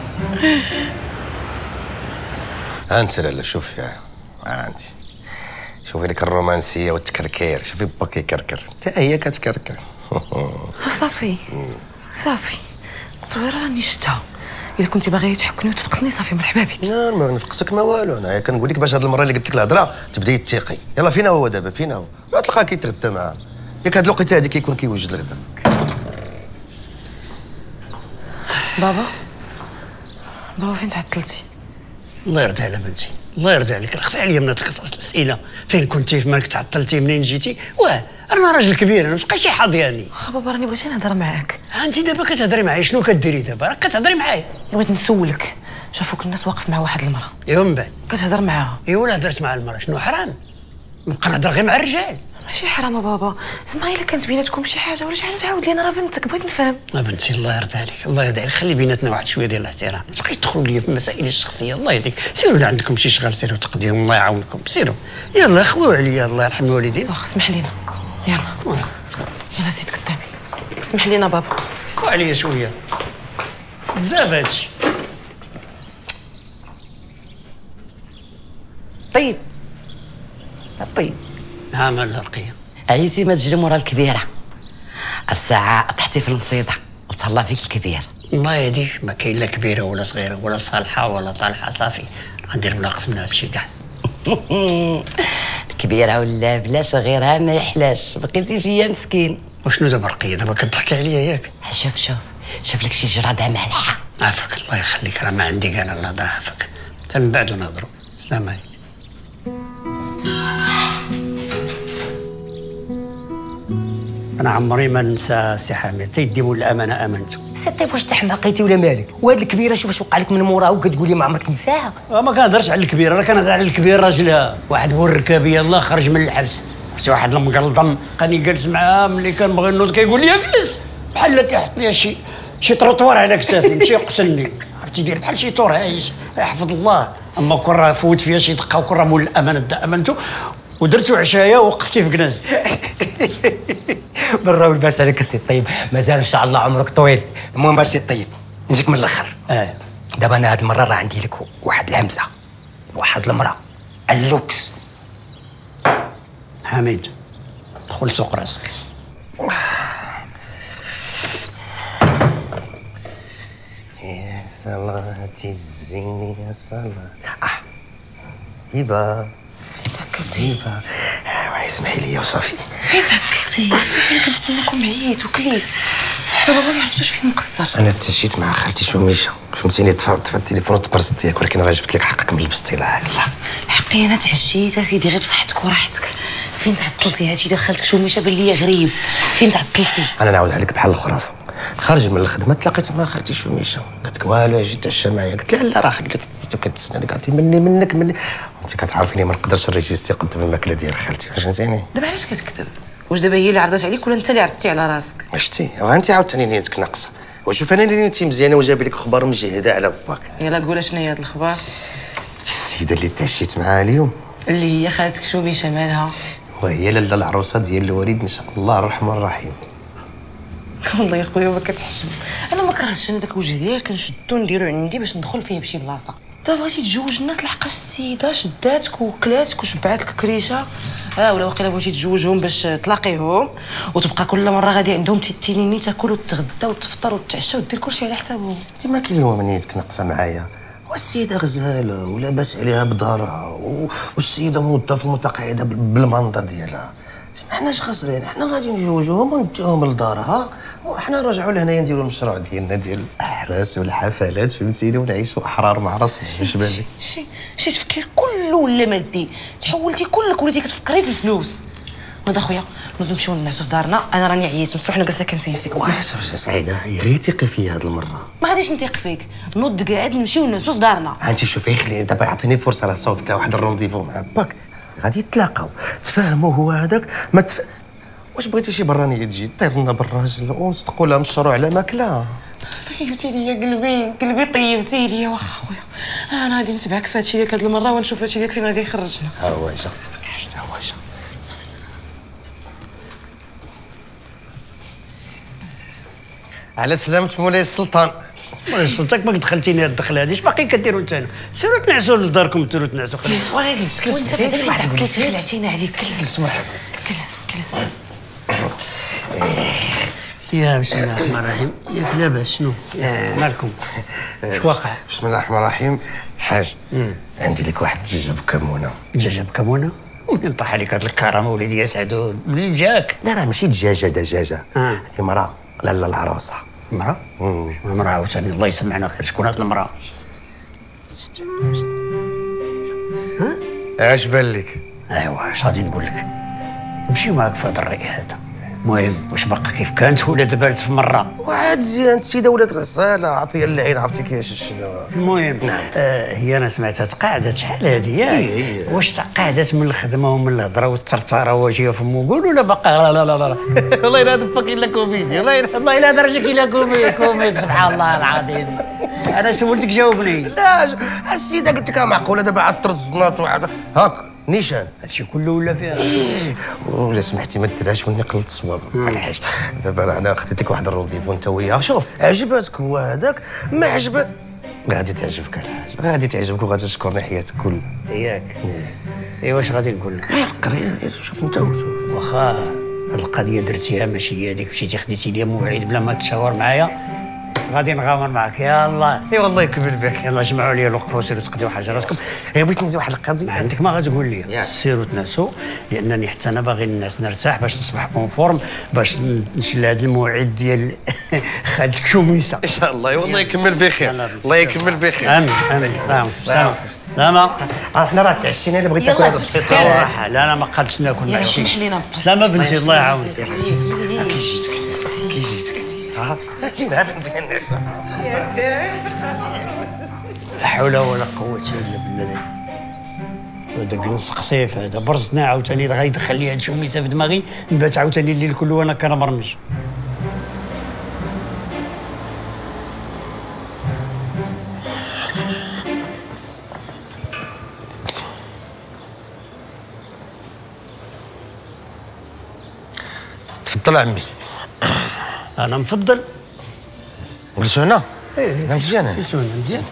D: انت لالا شوفي انت شوفي لك الرومانسيه والتكركير، شوفي با كيكركر حتى هي كتكركر.
C: صافي التصويره راني شفتها، الا كنتي باغيه تحكني وتفقسني صافي مرحبا بك.
D: لا ما نفقسك ما والو، انا كنقول لك باش هاد المره اللي قلت لك الهضره تبداي تيقي. يلا فينا هو دابا، فينا هو؟ راه تلقاه كيتغدى معاه، ياك هاد الوقيته هادي كيكون كيوجد الغدا.
C: بابا فين تعطلتي؟
E: الله يرضي على بنتي، الله يرضي عليك، خفي عليا من كثرة الاسئله. فين كنتي؟ مالك تعطلتي؟ منين جيتي؟ انا راجل كبير، انا مابقاش حاضياني.
C: بابا راني بغيت نهضر معاك.
E: انت دابا كتهضري معايا؟ شنو كديري دابا؟ راك كتهضري معايا.
C: بغيت نسولك، شافوك الناس واقف مع واحد المراه
E: ايوا من بعد
C: كتهضر معاها.
E: ايوا لا هضرت مع المراه، شنو حرام؟ نبقى نهضر غير مع الرجال؟
C: ماشي حرام بابا، زعما الا كانت بيناتكم شي حاجه ولا شي حاجه تعاود لي، انا راه بنتك بغيت نفهم.
E: بنتي الله يرضي عليك، الله يرضي عليك، خلي بيناتنا واحد شويه ديال الاحترام، ما تبقايش تدخلوا لي في مسائل الشخصيه. الله يهديك، سيروا اللي عندكم شي شغل سيروا تقضيهم، الله يعاونكم، سيروا يلا خويو عليا، الله يرحم الوالدين.
C: واخا اسمح لينا، يلا زيد قدامي، اسمح لينا بابا.
E: خو عليا شويه بزاف هادشي.
A: طيب
E: ها مال رقيه،
A: عييتي ما تجري مورا الكبيره، الساعه طحتي في المصيده وتهلا فيك الكبير.
E: الله يهديك، ما كاين لا كبيره ولا صغيره ولا صالحه ولا طالحه، صافي غندير بناقص من هادشي كاع.
A: الكبيره ولا بلاش غيرها ما يحلاش، بقيتي فيا مسكين.
E: وشنو دابا رقيه؟ دابا كتضحكي عليا ياك؟
A: شوف لك شي جرده مالحه.
E: عافاك الله يخليك، راه ما عندي كاع انا الهضره، عافاك حتى من بعد نهضروا. السلام عليكم. انا عمري ما ننسى سي حامد، تيدي مول الامانه امانته.
G: ستي واش تحماقيتي ولا مالك؟ وهاد الكبيره شوف واش وقع لك من موراها وكتقول لي ما عمرك تنساها.
E: ما كنهضرش على الكبيره، راه كنهضر على الكبير راجلها، واحد بو الركابيه الله خرج من الحبس، شي واحد المقلضم كاني جالس معاه ملي كنبغي نوض كيقول لي جلس، بحال كيحط لي شي طروطوار على كتافي ماشي يقتلني، عرفتي داير بحال شي طور عايش يحفظ الله. اما كون راه فوت فيها شي دقه وكون راه مول الامانه دا امانته،
B: ودرتو عشايه ووقفتي في كناز.
G: برا والباس عليك السي الطيب، مازال ان شاء الله عمرك طويل. المهم السي الطيب نجيك من الاخر. دابا انا هاد المره راه عندي لك واحد الهمزه، واحد المراه اللوكس.
B: حميد دخل سوق راسك.
D: يا صلاة الزين يا صلاة. هبه هبه اسمحي لي وصافي.
C: فين تعطلتي؟ اسمحي لي كنتسناكم عييت وكليت، حتى بابا ما عرفتوش فين مقصر.
D: انا تمشيت مع خالتي شوميشه، فهمتيني، طفى التليفون وتبرز ديالك، ولكن راه جبت لك حقك من لبستي. لا
C: حقي انا تعشيت اسيدي غير بصحتك وراحتك. فين تعطلتي؟ هادشي دخلتك شوميشه بان ليا غريب. فين تعطلتي؟
D: انا نعاود عليك بحال الخرافه. خارج من الخدمه تلاقيت مع خالتي شوميشه، قالت لك والو جيت تعشى معايا، قلت لها لا راه خليت كتسناني، قالت لي منك انت كتعرفيني ما نقدرش نريجيستي قدام الماكله ديال خالتي، فهمتيني.
C: دابا علاش كتكذب؟ واش دابا هي اللي عرضت عليك ولا انت اللي عرضتي على راسك؟
D: شتي وانت عاوتاني نيتك ناقصه. وشوف انا اللي نيتي مزيانه وجاب لك اخبار مجهده على باك.
C: يلا قول شنو هي هاد الاخبار
D: السيده اللي تعشيت معاها اليوم،
C: اللي هي خالتك شوميشه مالها؟
D: وهي لاله العروسه ديال الوليد ان شاء الله الرحمن الرحيم.
C: والله يا خويا ما كتحشم. انا ما كرهتش انا داك الوجه ديالك كنشدو نديرو عندي باش ندخل فيه بشي بلاصه. دابا بغيتي تزوج الناس لحقاش السيده شداتك وكلاتك وشبعات لك كريشه، ولا واقيلا بغيتي تزوجهم باش تلاقيهم وتبقى كل مره غادي عندهم تيتينيني تاكل وتتغدى وتفطر وتعشى ودير كلشي على حسابهم.
D: انت ما كاين اليوم نيتك ناقصه معايا، والسيده غزاله ولاباس عليها بدارها، والسيده موظفه متقاعده بالمنطقه ديالها. ما حناش خاسرين، حنا غادي نجوجوهم ونديوهم لدارها، وحنا نرجعوا لهنايا نديروا المشروع ديالنا ديال الاحراس والحفلات، فهمتيني، ونعيشوا احرار مع راسنا. اش بالك؟
C: شي تفكير كله ولا مادي، تحولتي كلك وليتي كتفكري في الفلوس. نوض اخويا نوض نمشيو نعسو في دارنا، انا راني عييت مفتوح حنا جالسه كنسيف فيك.
D: سعيده غير ثقي فيا هاد المره.
C: ما غاديش نثيق فيك، نوض قاعد نمشيو نعسو في دارنا.
D: انت شوفي خليني دابا يعطيني فرصه، راه صوبت له واحد الرونديفو مع باك، غادي يتلاقاو تفاهموا هو هذاك ما واش بغيتي شي برانيه تجي طير لنا بالراجل ونصدقوا لها مشروع على ماكله.
C: طيبتي ليا قلبي طيبتي ليا. واخا خويا انا غادي نتبعك في هادشي ديالك هاد المره ونشوف هادشي ديالك فين غادي يخرجنا.
D: ها هو جا على سلامة مولاي السلطان.
B: مولاي السلطان ما دخلتيني هاد الدخله هادي، اش باقي كديروا انت؟ سيروا تنعسوا لداركم، انتوا تنعسوا.
C: وغير جلس وانت بعدا فين تعطلتي خلعتينا عليك. جلس
B: يا بسم الله الرحمن الرحيم. ياك لاباس شنو؟ مالكم؟ اش واقع؟
D: بسم الله الرحمن الرحيم. حاج عندي لك واحد الدجاجه بكمونه.
B: دجاجه بكمونه؟ ومنين طاح عليك هاد الكرامه وليدي يا سعدود؟ منين جاك؟
D: لا ماشي دجاجه. هي مراه لاله العروسه.
B: مراه؟ مراه عاوتاني الله يسمعنا خير. شكون هاد المراه؟
D: اش بان لك؟
B: ايوا اش غادي نقول لك؟ نمشي معاك في هذا الرأي هذا. المهم واش باقا كيف كانت ولا دابالت في مره؟
D: وعاد زين السيده ولات غساله عطيه اللعين، عرفتي كيفاش شنو.
B: المهم هي انا سمعتها تقاعدت شحال هذه ياك؟ واش تقاعدت من الخدمه ومن الهضره والترتاره واجيه في المقول ولا باقا؟ لا
D: والله الا هذا باقي لا كوميدي،
B: والله الا درجك الى كوميد سبحان الله العظيم. انا سولتك جاوبني.
D: لا السيده قلت لك معقوله دابا عاد ترزنات وعاد هاك نيشان
B: هادشي كله ولا فيها؟
D: ولا سمحتي ما ديرهاش مني قلت الصواب. علاش دابا انا خديت لك واحد الرونديفو انت وياه، شوف عجبتك هو هذاك، ما عجبك غادي تعجبك الحاج، غادي تعجبك وغادي تشكرني حياتك كلها.
B: ياك ايوا واش غادي نقول لك؟
D: فكري شوف انت
B: واخا هاد القضيه درتيها ماشي هي هذيك، مشيتي خديتي لي موعد بلا ما تشاور معايا، غادي نغامر معاك. يلا
D: اي والله يكمل بك.
B: يلا جمعوا لي الوقفه وسيروا تقضيو حاجاتكم.
D: بغيت ندير واحد القضيه.
B: ما عندك ما غتقول لي سيروا تنعسوا، لانني حتى انا باغي الناس نرتاح باش نصبح اون فورم باش نشل هذا الموعد ديال خالتك شوميسه
D: ان شاء الله. والله يكمل بخير، الله يكمل بخير.
B: امين سلام. لا
D: احنا راه تعشينا، الا بغيت تاكل هذا السيط.
B: لا ما قادش ناكل معاك.
C: سمح لينا
B: سلامة بنتي الله يعاونك.
C: كي جيتك
D: هاتينا بها الناس.
B: لا حول ولا قوة الا بالله. هذاك نص قصيف هذا برزنا عاوتاني غيدخل لي هاد شوميسه في دماغي، نبات عاوتاني الليل كله وانا كنمرمج.
D: تفضل عمي.
B: انا مفضل.
D: جلسوا هنا؟
B: ايه
D: انا مزيان.
B: جلسوا هنا مزيان.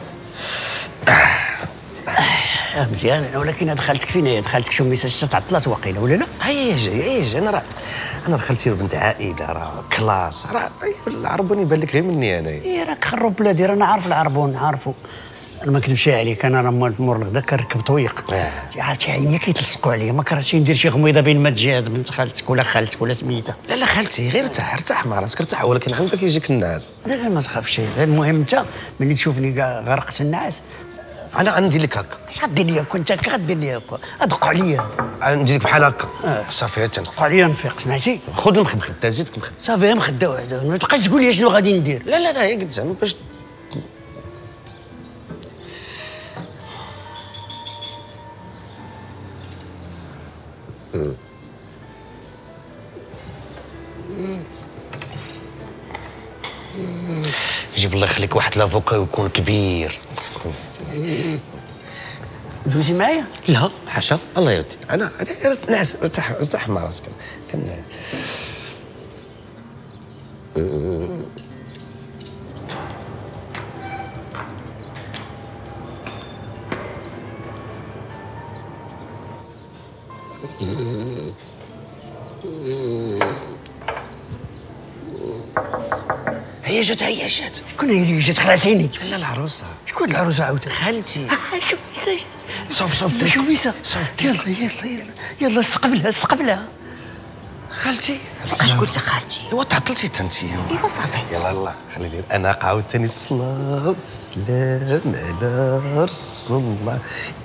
B: مزيان، ولكن دخلتك فين؟ دخلتك شو ميساج تعطلات واقيلا ولا لا؟
D: هيا جاي انا خالتي بنت عائله راه كلاس راه العربون يبان لك غير مني انا.
B: ايه راك خرب بلادي، رانا عارف العربون عارفو. انا ما نكذبش عليك، انا راه مور الغدا كنركب طويق. عرفتي عينيا كيتلصقوا عليا، ما كرهتش ندير شي غميضه بين ما تجهز بنت خالتك ولا خالتك ولا سميتها.
D: لا خالتي غير ارتاح مع راسك ارتاح، ولكن عندك يجيك الناس.
B: لا ما تخافش، غير المهم انت ملي تشوفني كاع غرقت النعاس
D: انا غندير لك هكا.
B: اش غدير لي كنت هكا؟ غدير لي هكا ادق عليا.
D: غندير لك بحال هكا. صافي
B: دق عليا نفيق، سمعتي؟
D: خذ المخده زيدك مخده.
B: صافي مخده وحده، ما تبقاش تقول لي شنو غادي ندير.
D: لا هي قلت زعما باش جيب الله يخليك واحد لافوكا ويكون كبير.
B: دوزي معايا؟
D: لا حاشا الله يودي، انا نعس ارتاح مع راسك. هي جات
B: شكون هي اللي جات خلعتيني؟
D: لا العروسه.
B: شكون العروسه عاودة؟
D: خالتي.
B: شو ميسا؟
D: صوب
B: شو ميسا؟ يلا استقبلها.
D: خالتي
A: بقاش تقول لي خالتي.
D: ايوا تعطلتي حتى انت.
A: ايوا صافي.
D: يلا خلي لي انا عاوتاني الصلاه والسلام على رسول الله.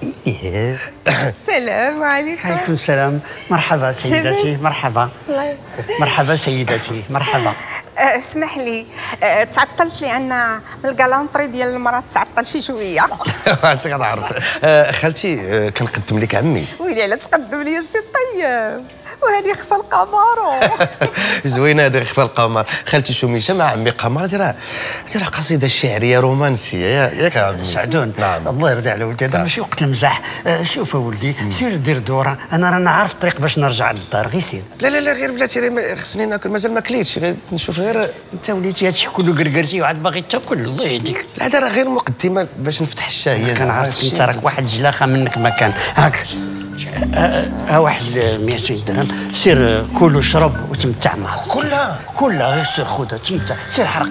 H: السلام عليكم.
B: عليكم السلام. مرحبا سيدتي. مرحبا سيدتي. مرحبا.
H: اسمح لي، تعطلت لان من الكالونطري ديال المراه تعطل شي شويه.
D: انت كتعرف. خالتي كنقدم لك عمي.
H: ويلي على تقدم لي السي طيب، وهذه خفى القمر.
D: زوينه هذه خفى القمر. خالتي شوميشه مع عمي قمر ديرها قصيده شعريه رومانسيه ياك عمي
B: سعدون.
D: نعم.
B: الله يرضي على ولدي، هذا ماشي وقت المزاح. شوف ولدي، سير دير دوره، انا رانا عارف الطريق باش نرجع للدار، غير سير.
D: لا غير بلاتي خصني ناكل، مازال ما كليتش، غير نشوف غير.
B: انت وليتي هادشي كله قرقرتي وعاد باغي تاكل، الله يهديك.
D: لا هذا راه غير مقدمه باش نفتح الشهيه.
B: كنعرفك انت راك واحد جلاخه منك ما كان. هاك ها واحد 200 درهم، سير كل وشرب وتمتع معها. كلها غير سير خذها تمتع، سير حرق.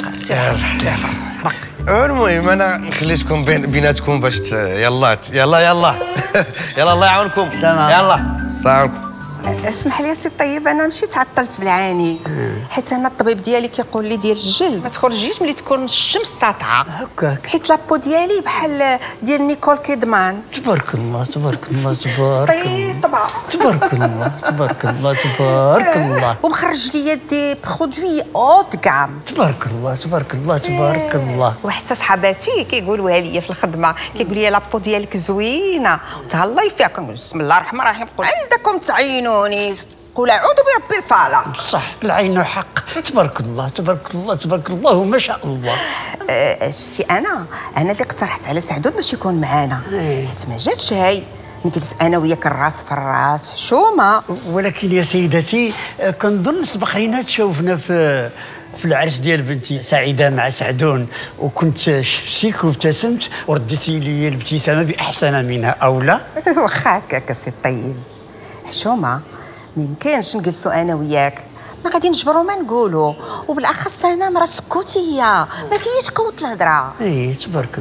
D: المهم انا نخليكم بيناتكم باش يلا الله يعاونكم. يلا السلام عليكم.
H: اسمح لي سي طيب، انا ماشي تعطلت بالعاني، حيت انا الطبيب ديالي كيقول لي ديال الجلد ما تخرجيش ملي تكون الشمس ساطعه
B: هكاك،
H: حيت لابو ديالي بحال ديال نيكول كيدمان.
B: تبارك الله تبارك الله
H: طيبه.
B: تبارك الله
H: ومخرج لي دي برودوي اوت كام.
B: تبارك الله.
H: وحتى صحاباتي كيقولوها لي في الخدمه، كيقول لي لابو ديالك زوينه وتهلاي فيها. كنقول بسم الله الرحمن الرحيم، قول عندكم تعينوني، قول اعوذ برب الفلق.
B: صح، العين حق. تبارك الله وما شاء الله.
H: شتي انا اللي اقترحت على سعدون باش يكون معانا، حيت ما جاتش هاي نجلس انا وياك الراس في الراس حشومه.
B: ولكن يا سيدتي كنظن سبق لينا تشوفنا في العرس ديال بنتي سعيده مع سعدون، وكنت شفتيك وابتسمت ورديتي لي الابتسامه باحسن منها، او لا؟
H: واخا هكاك السي طيب. حشومه ما يمكنش نجلسوا انا وياك، ما غادي نجبروا ما نقولوا، وبالاخص انا مرا سكوتيه ما فيش قوه الهضره.
B: اي تبارك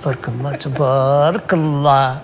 B: الله.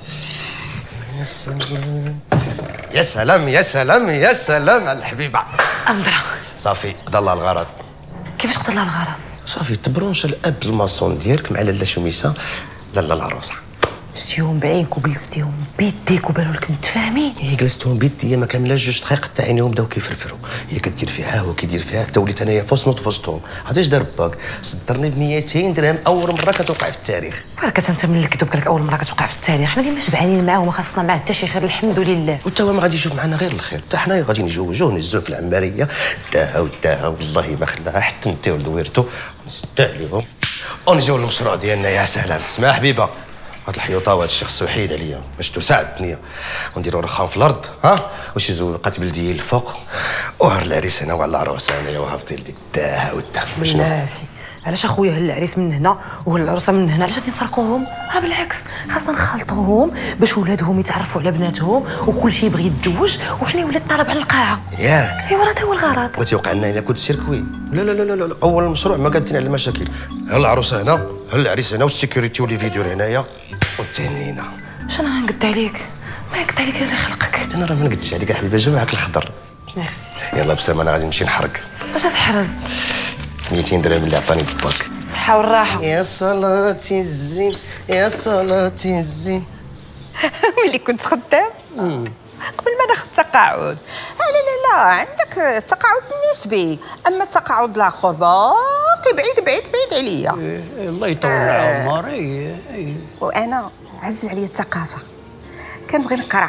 D: يا سلام على الحبيبه.
C: أمضرة
D: صافي قضى الله الغرض.
C: كيفاش قضى الله الغرض؟
D: صافي تبرونش الاب الماسون ديالك مع لاله شوميسه لاله العروسه.
C: جلستيهم بعينك وجلستيهم بيديك وبانوا لك متفاهمين.
D: هي جلستهم بيدي ما كاملاش 2 دقائق حتى عينيهم بداو كيفرفروا، هي كدير فيها هو كيدير فيها، حتى وليت انايا فوسنوط في وسطهم. عرفتي اش دار باك؟ صدرني ب 200 درهم اول مره كتوقع في التاريخ.
C: بركة انت من اللي كتب لك اول مره كتوقع في التاريخ، حنا اللي شبعانين معاه وما خاصنا معاه حتى شي خير، الحمد لله.
D: وتا هو ما غادي يشوف معنا غير الخير، حتى حنايا غادي نجوجوه نهزوه في العماريه، داها والله ما خلاها حتى نتاو لويرتو نسدو عليهم ونجيو للمشروع ديالنا. يا سلام. اسمع حبيبه، هاد الحيوطه وهاد الشيء خصو يحيد عليا باش تساعدني ونديرو رخام في الارض وشي زويقات بلديه الفوق وهر العريس هنا وعلى العروسه هنايا وهابطين لي الداها والدها شنو؟
C: بلاتي علاش اخويا هل العريس من هنا وهل العروسه من هنا؟ علاش غادي نفرقوهم؟ بالعكس خاصنا نخلطوهم باش ولادهم يتعرفوا على بناتهم وكل شيء يبغي يتزوج وحنا يولي الطلب على القاعه.
D: ياك
C: ايوا راه هذا هو الغرض.
D: بغيتي يوقع لنا الا كنت سيركوي. لا لا لا لا اول المشروع ما قادين على المشاكل. هل العروسه هنا هل العريس هنا والسيكوريتي ولي فيديو هنايا والتهنينا.
C: اش انا غنقد عليك؟ ما يقد عليك الا خلقك.
D: انا راه ما نقدش عليك احبيبه جمعك الخضر.
C: ميرسي.
D: يلا بسلامه انا غادي نمشي نحرق.
C: واش تحرق؟
D: 200 درهم اللي عطاني باك.
C: بالصحه والراحه.
D: يا صلاتي الزين يا صلاتي الزين.
H: ملي كنت خدام قبل ما ناخذ التقاعد. لا عندك التقاعد نسبي، اما التقاعد الاخر باقي بعيد بعيد بعيد عليا.
B: الله يطول العمر.
H: وانا عز عليا الثقافه، كنبغي نقرا.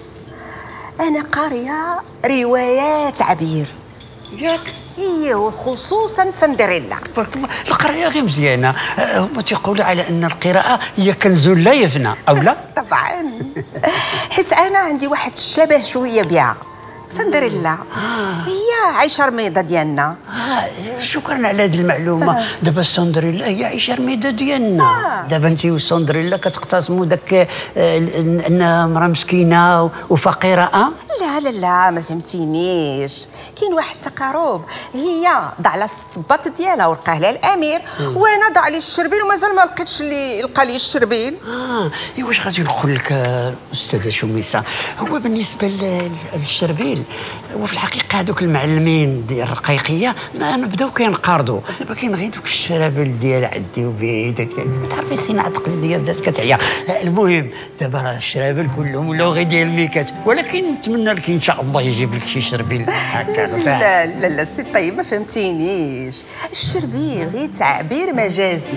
H: انا قاريه روايات عبير.
B: ياك
H: هي وخصوصا سندريلا.
B: تبارك الله القرايه غير مزيانه. هما تيقولوا على ان القراءه هي كنز لا يفنى او لا؟
H: طبعا حيت انا عندي واحد الشبه شويه بها. سندريلا هي عايشه رميضه ديالنا.
B: شكرا على هذه المعلومه. دابا السندريلا هي عايشه رميضه ديالنا. دابا انت والسندريلا كتقتسموا داك انها مراه مسكينه وفقيره.
H: لا ما فهمتينيش. كاين واحد التقارب، هي ضاع لها الصباط ديالها ولقاه لها الامير، وانا ضاع لي الشربين ومازال ما لقيتش اللي لقى لي الشربين.
B: واش غادي نقول لك استاذه شميسه، هو بالنسبه للشربيل وفي الحقيقه هذوك المعلمين ديال الرقيقيه نبداو كينقرضوا. دابا كاين غير دوك الشرابل ديال عدي وبيدك، تعرفي الصناعه التقليديه بدات كتعيا. المهم دابا راه الشرابل كلهم ولاو غير ديال الميكات، ولكن نتمنى لك ان شاء الله يجيب لك شي شربيل هكا.
H: لا السي طيب ما فهمتينيش. الشربيل غير تعبير مجازي.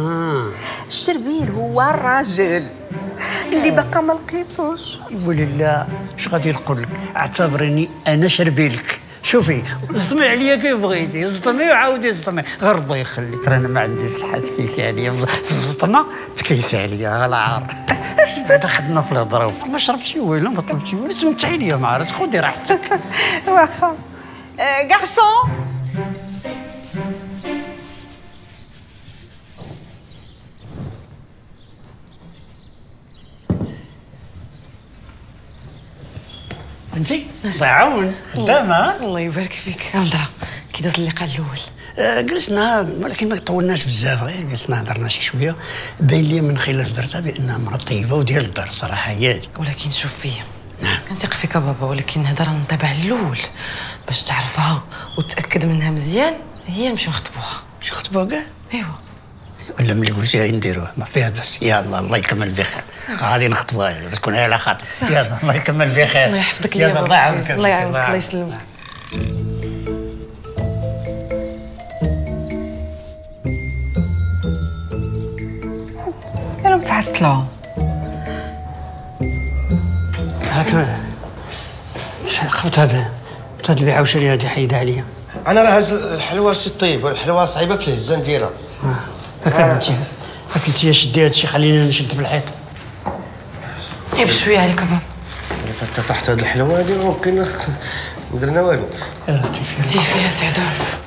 H: الشربيل هو الراجل اللي بقى ما لقيتوش.
B: ولله اش غادي نقول لك، اعتبرني انا شربيلك. شوفي صدمي عليا كيف بغيتي، صدمي وعاودي صدمي، غير الله يخليك رانا ما عنديش صحه تكيسي عليا في الصدمه تكيسي عليا العار. بعدا خدنا في الهضره ما شربتي والو ما طلبتي والو، تمتعي ليا ما عرفت خدي راحتك.
H: واخا غارسون.
B: انتي صعون خدامه.
C: الله يبارك فيك. هضره كي داز اللقاء الاول؟
B: جلسنا ولكن ما طولناش بزاف، غير جلسنا هضرنا شي شويه. باين لي من خلال هضرتها بانها مرة طيبه وديال الدار صراحه. هي
C: ولكن شوف فيا،
B: نعم
C: كنثق فيك بابا، ولكن هضره نتابع الاول باش تعرفها وتاكد منها مزيان، هي نمشيو نخطبوها.
B: نخطبوها كاع؟
C: ايوا.
B: ولا ملي قلتي نديروها ما فيها بس. يلا الله يكمل بخير. غادي نخطبوها تكون هي على خاطر. يلا الله يكمل بخير.
C: الله يحفظك ليا بابا.
B: الله يعاونك.
C: الله يعاونك. الله يسلمك.
H: انا متعطله
B: هاك خفت هذا البيعه وشري هذه حيدها عليا.
D: انا راه هز الحلوه السي الطيب، والحلوه صعيبه في الهزان ديالها.
B: هاك انت شدي هذا الشيء خلينا نشد في الحيط.
C: بشويه عليك بابا.
D: فتحت هاد الحلوه هادي ممكن ما درنا والو.
C: انتي فيها سعدون.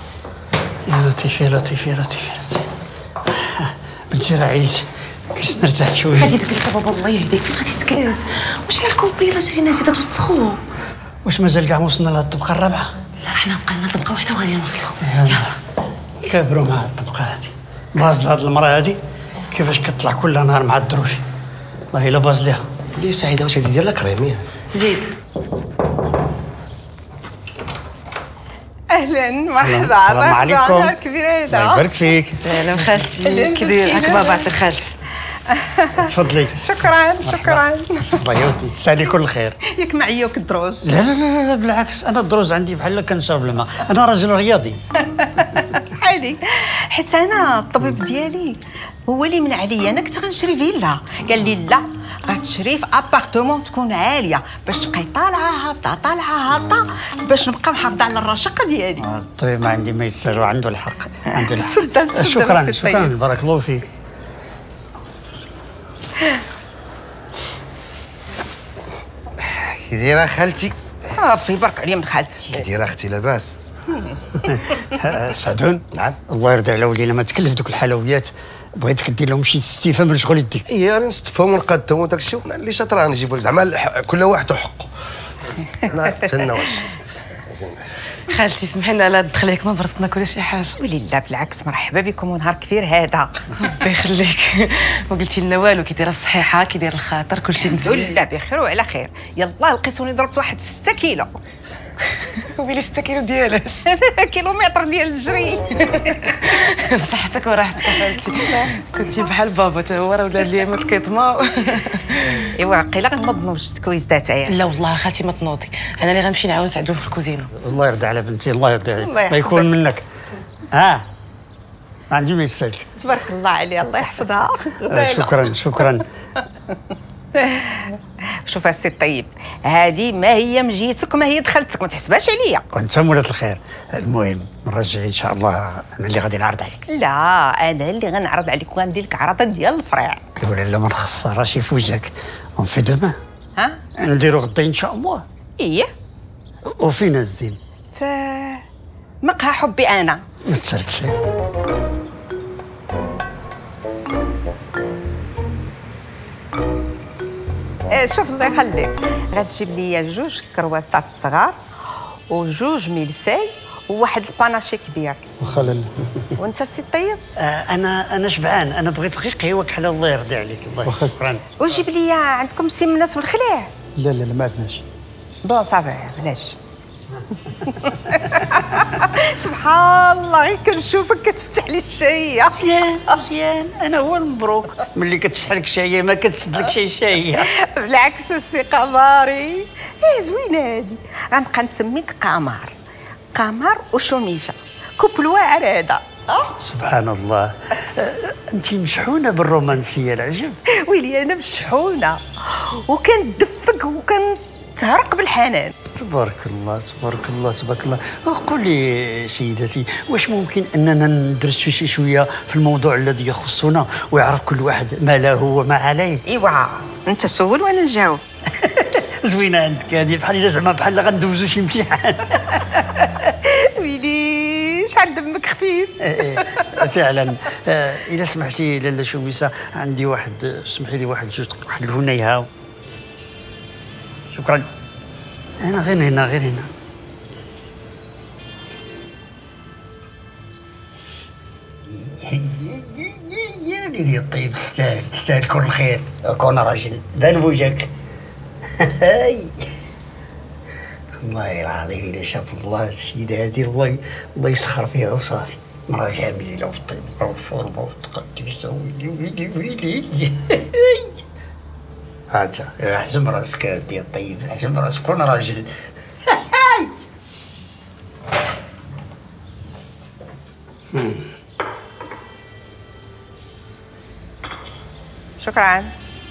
B: لطيفي بنتي راه عييت كنت نرتاح شويه.
C: غادي تجلس بابا الله يهديك. فين غادي تجلس؟ واش على الكوبري جرينا جيت توسخوه؟
B: واش مازال كاع وصلنا لهاد الطبقه الرابعه؟
C: لا رحنا بقى لنا طبقه واحده وغادي نوصلوا.
B: يلا كابروا مع الطبقه هادي. باز لهاد المراه هادي كيفاش كتطلع كل نهار مع الدروج، والله الا باز ليها.
D: ليه سعيده واش هادي ديال الكريميه؟
C: زيد.
H: اهلا مرحبا.
B: السلام عليكم.
H: كبير هذا.
B: الله يبارك فيك.
C: سلام خالتي. كي داير؟ هاك بابا عطي خالتي.
B: تفضلي.
H: شكرا.
B: الله يودي تسالي كل خير.
H: ياك معيوك الدروج؟
B: لا بالعكس، انا الدروج عندي بحال كنشرب الماء، انا راجل رياضي.
H: حالي حيت انا الطبيب ديالي هو اللي من عليا. انا كنت غنشري فيلا، قال لي لا غتشري في ابارتمون تكون عاليه باش تبقاي طالعه هابطه باش نبقى محافظه على الرشاقه ديالي.
B: الطبيب ما عندي ما يسال وعنده الحق. عنده الحق.
H: تفضل.
B: شكرا بارك الله فيك.
D: دايره خالتي؟
H: صافي برك عليا من خالتي.
D: كي دايره اختي لاباس؟
B: سعدون.
D: نعم.
B: الله يرضي على ولينا ما تكلف دوك الحلويات، بغيتك دير لهم شي استفهام لشغل يديك.
D: ايه راني نستفهموا ونقادهم وداك الشيء اللي شاطر نجيبوا زعما كل واحد وحقه. لا تسنى واش
C: خالتي سمحي لنا على دخليك ما برصتناك ولا شي حاجه.
H: ولي لا بالعكس، مرحبا بكم ونهار كبير هذا.
C: ربي يخليك. ما قلتي لنا والو، كي دايره الصحيحه، كي داير الخاطر، كلشي مزيان.
H: لا بخير وعلى خير. يلا لقيتوني ضربت واحد 6 كيلو.
C: ويلي 6 كيلو ديالاش؟
H: كيلومتر ديال الجري.
C: بصحتك وراحتك خالتي. كنتي بحال بابا تا هو راه ولا ليا ما الكيطمه.
H: ايوا قيله غنوض وجد كويزدات عيا.
C: لا والله خالتي ما تنوضي، انا اللي غنمشي نعاون نساعدهم في الكوزينه.
B: الله يرضي على بنتي، الله يرضي عليك،
H: الله
B: ما يكون منك. ما عندي ما يسالك.
H: تبارك الله عليها، الله يحفظها.
B: شكرا شكرا.
H: شوف السي الطيب، هذه ما هي مجيتك ما هي دخلتك، ما تحسبهاش عليا.
B: وانت مولات الخير. المهم المره الجايه ان شاء الله انا اللي غادي نعرض عليك.
H: لا انا اللي غنعرض عليك وغندير لك عرضه ديال الفريع.
B: ولا لا ما نخسرهاش في وجهك. اون في دوما
H: ها
B: نديرو غدا ان شاء الله.
H: ايه
B: وفين الزين؟
H: ف مقهى حبي انا.
B: ما تسالكش.
H: شوف الله يخليك، غتجيب لي 2 كرواسات صغار و2 ملفاي وواحد الباناشي كبير.
B: واخا لالا.
H: وانت السي الطيب؟
B: انا شبعان، انا بغيت غير قهوه كحله. الله يرضي عليك. الله شكرا.
H: وجيب لي عندكم سمنات والخليع.
I: لا لا لا ما عندناش.
H: بون صافي بلاش. سبحان الله، غير كنشوفك كتفتح لي الشهيه.
B: مزيان مزيان، انا هو المبروك ملي كتفتح لك شهيه ما كتسد شي شهيه.
H: بالعكس السي قماري، زوينه هادي. غنبقى نسميك قمر. قمر وشوميشه، كوبل واعر هذا.
B: سبحان الله. انت مشحونه بالرومانسيه العجب.
H: ويلي انا مشحونه وكندفك وكنتهرق بالحنان.
B: تبارك الله تبارك الله تبارك الله. قولي سيدتي، واش ممكن اننا ندرسوا شي شويه في الموضوع الذي يخصنا ويعرف كل واحد ما له وما عليه؟
H: ايوا انت سول وانا نجاوب.
B: زوينه عندك هذه، بحال زعما بحال غندوزو شي امتحان.
H: ويلي شحال دمك خفيف.
B: فعلا. الا سمحتي لاله شوميسه، عندي واحد، سمحي لي واحد الهنيه هاو. شكرا. انا غير هنا غير هنا. يا ديري الطيب، تستاهل كل خير. كون راجل بان بوجهك. والله العظيم الا شاف الله السيده هذه، الله يسخر فيها وصافي. مرة جميلة وطيبة وفورمة وتقدس. ويلي هاتا احجم راسك يا طيب، احجم راسك، كون راجل.
H: شكرا.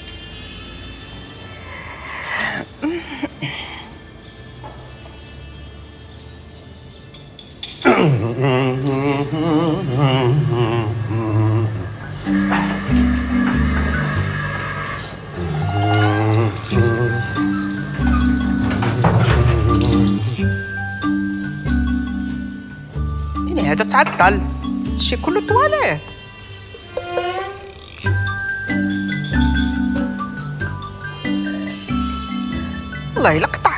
H: يعني هذا تعطل شي كله طواليت. والله الا قطع.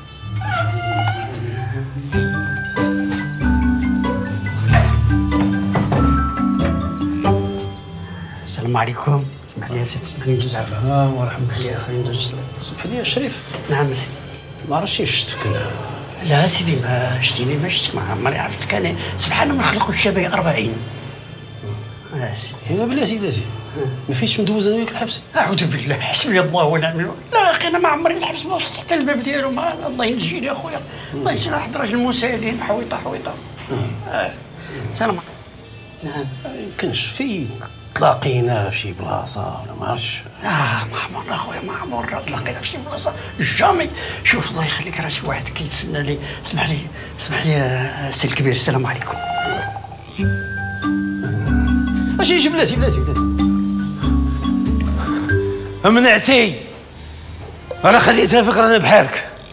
B: السلام عليكم. اسمح لي يا سيدي.
I: السلام ورحمة الله.
B: يا خلينا ندوز.
I: اسمح لي يا شريف.
B: نعم سيدي.
I: ما عرفتش كيف شفتك انا.
B: لا سيدي ما شتيني، ما شفتك، ما عمري عرفتك. انا سبحان الله خلقوا الشبه 40.
I: سيدي بلاتي ما فيش مدوز انا وياك الحبس.
B: اعوذ بالله، حسبي الله ونعم الوكيل. لا اخي انا ما عمري الحبس ما وصلت حتى الباب ديالو. الله ينجيني اخويا، الله يجزي واحد راجل مسالم. حويطه سلام.
I: نعم يمكنش في تلاقينا في شي بلاصه ولا ما عرفتش.
B: معمر اخويا، معمر تلاقينا في شي بلاصه جامي. شوف الله يخليك، راه شي واحد كيتسنى لي. اسمح لي يا سي الكبير، السلام عليكم.
I: اش بلاتي منعتي، انا خليتها فيك رانا بحالك.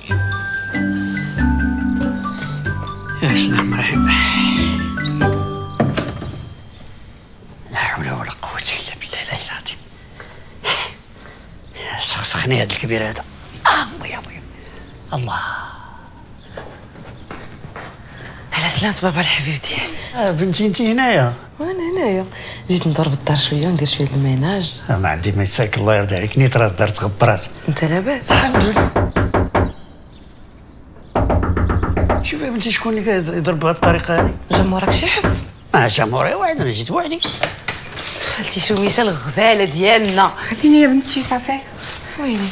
B: وسخني هذا الكبير هذا. ويا الله.
C: على سلامة بابا الحبيب ديالي.
B: بنتي انت هنايا؟
C: وانا هنايا جيت ندور في الدار شويه وندير شويه الميناج.
B: ما عندي ما يساك الله يرضي عليك، نيت راه الدار تغبرات.
C: انت لاباس؟
B: الحمد لله. شوفي بنتي شكون اللي كيضرب بهذه الطريقه هذه؟
C: جمورك شي حد؟
B: جا مورايا واحد، انا جيت بوحدي.
C: خالتي شوميشه الغزاله ديالنا.
H: خليني يا بنتي صافي.
C: ويلي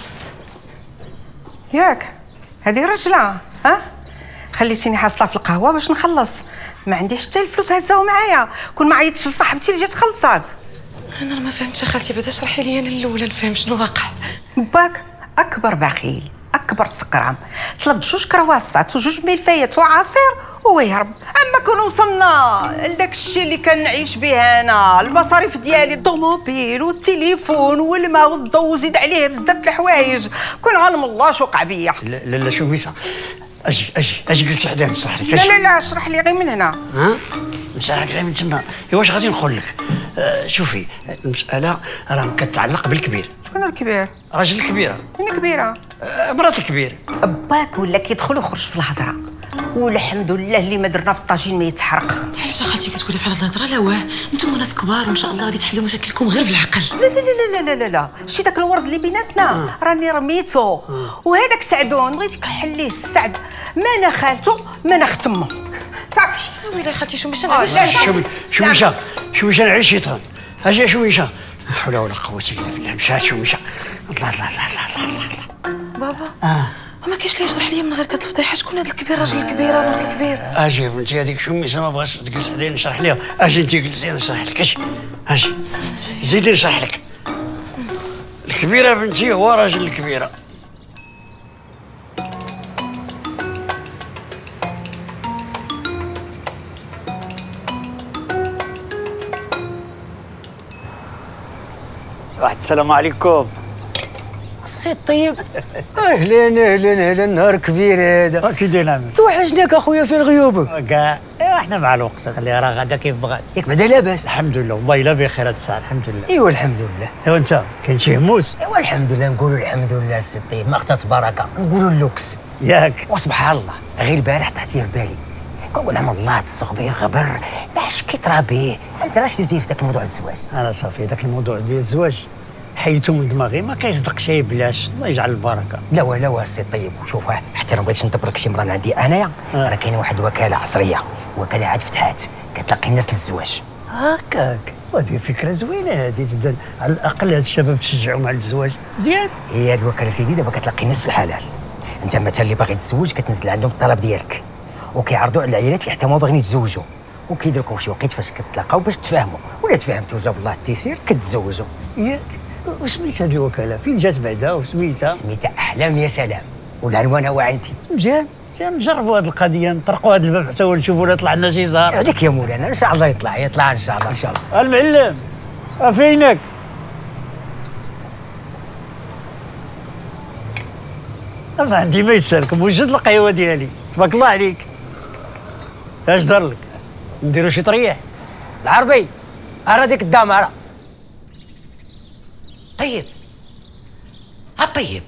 H: ياك هذه رجله ها خليتيني حاصله في القهوه باش نخلص، ما عندي حتى الفلوس هزاو معايا، كون ما عيطتش لصاحبتي اللي جات خلصات.
C: انا ما فهمتش خالتي، بعدا اشرحي لي انا الاولى نفهم شنو واقع.
H: باك اكبر بخيل اكبر سكرام، طلب 2 كرواسات و2 ملفيات وعصير ويهرب. اما كون وصلنا لداك الشيء اللي كنعيش به انا، المصاريف ديالي الطوموبيل والتليفون والماء والضو وزيد عليه بزاف د الحوايج، كون عالم الله شو وقع بيا.
B: لا شوفي ميسا، اجي جلسي حدايا نشرح لك.
H: لا اشرح لي غير من هنا.
B: نشرح لك غير من تما. واش غادي نقول لك؟ شوفي المساله راه كتعلق بالكبير.
H: شكون الكبير؟
B: راجل الكبيره.
H: انا كبيره؟
B: مرات الكبير.
H: باك ولا كيدخل ويخرج في الهضره، والحمد لله اللي ما درنا في الطاجين ما يتحرق.
C: علاش خالتي كتقولي بحال هاد الهضره؟ لا واه، نتوما ناس كبار وان شاء الله غادي تحلوا مشاكلكم غير بالعقل.
H: لا لا لا لا لا لا شي داك الورد اللي بيناتنا راني رميتو، وهذاك سعدون بغيتك تحليه السعد، ما انا خالته ما انا اخت امه. صافي.
C: ويلي خالتي شوميشه
B: شوميشه نعيش شيطان. اجي شوميشه، لا حول ولا قوه الا بالله. مشات شوميشه. الله
C: بابا ما كاينش اللي يشرح لي من غير كت الفضيحه. شكون هذا الكبير؟ راجل الكبيره مرت الكبير.
B: اجي بنتي هذيك شوميشه ما بغاش تجلس عليا نشرح ليها. اجي انت جلسي نشرح لك. اجي زيدي نشرح لك. الكبيره بنتي هو راجل الكبيره. واحد السلام عليكم.
E: السي الطيب. اهلا نهار كبير هذا.
B: كي داير عمي؟
E: توحشناك اخويا، فين غيوبك؟
B: كاع احنا مع الوقت، خليها راه غدا كيف بغات.
E: ياك بعدا لاباس؟
B: الحمد لله والله الا بخير هاد الساعه الحمد لله.
E: ايوا الحمد لله.
B: ايوا انت كاين شي هموس؟
E: ايوا الحمد لله، نقولوا الحمد لله السي الطيب، ما اختات بركه، نقولوا اللوكس
B: ياك.
E: وسبحان الله غير البارح طاحت لي في بالي، كنقول عم الله تسوق به غبر باش كيطرى به. انت راش درتي في ذاك الموضوع الزواج؟
B: انا صافي ذاك الموضوع ديال الزواج حيدته من دماغي، ما كيصدق شي بلاش. الله يجعل البركه.
E: لا السي الطيب، شوف حتى انا بغيتش ندبرك شي مرة عندي انايا، راه كاينه واحد الوكاله عصريه، وكاله عاد فتحات كتلاقي الناس للزواج.
B: هكاك، وهذه فكره زوينه هذه، تبدا على الاقل هاد الشباب تشجعهم على الزواج. مزيان.
E: هي هاد الوكاله سيدي دابا كتلاقي الناس في الحلال. انت مثلا اللي باغي تتزوج كتنزل عندهم الطلب ديالك، وكيعرضوا على العائلات اللي حتى هما باغيين يتزوجوا، وكيديروا في شي وقت فاش كتلاقاو باش تفاهموا، ولا تفاهمتوا جاب الله التيسير كتزوجوا.
B: ياك. وسميت هذه الوكاله فين جات بعدا وسميتها؟
E: سميتها احلام يا سلام، والعنوان هو عندي.
B: مزيان نجربوا هذه القضيه، نطرقوا هذا الباب حتى هو نشوفوا لا طلع لنا شي زهر.
E: عليك يا مولانا، ان شاء الله يطلع ان شاء الله ان شاء الله.
B: المعلم فينك؟ انا عندي ما يسالك، موجد القهوه ديالي تبارك الله عليك. اش دار لك؟ نديروا شي طريح؟
E: العربي راه ديك الدامره.
A: طيب طيب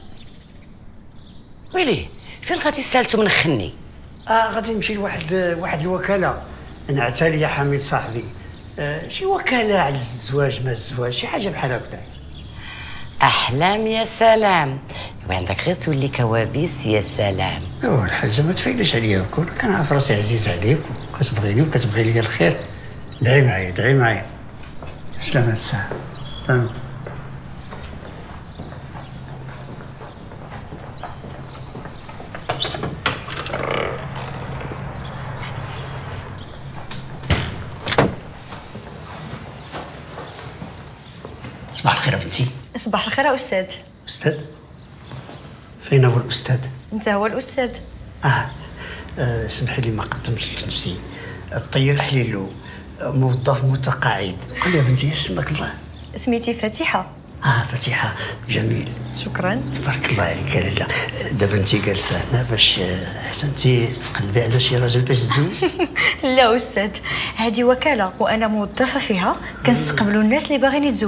A: ويلي فين غادي سالتو من خني؟
B: غادي نمشي لواحد الوكاله، نعتها ليا حميد صاحبي. شي وكاله على الزواج ما الزواج، شي حاجه بحال هكذا.
A: احلام يا سلام، وعندك غير تولي كوابيس يا سلام.
B: ايوا الحاجه ما تفيلش عليا، كون كنعرف راسي عزيز عليك وكتبغيني وكتبغي لي الخير، دعي معايا. سلامة الساعه. صباح الخير بنتي.
J: صباح الخير يا أستاذ.
B: أستاذ؟ فين هو الأستاذ؟
J: أنت هو الأستاذ.
B: سمحي لي ما قدمتش لك نفسي. الطيب حليلو، موظف متقاعد. قل لي يا بنتي اسمك الله؟
J: سميتي فاتحة.
B: فاتحة، جميل.
J: شكرا.
B: تبارك الله عليك يا لاله. دابا انت جالسه هنا باش حتى انت تقلبي على شي راجل باش تزوج؟
J: لا أستاذ، هذه وكالة وأنا موظفة فيها، كنستقبلوا الناس اللي باغيين يتزوجوا.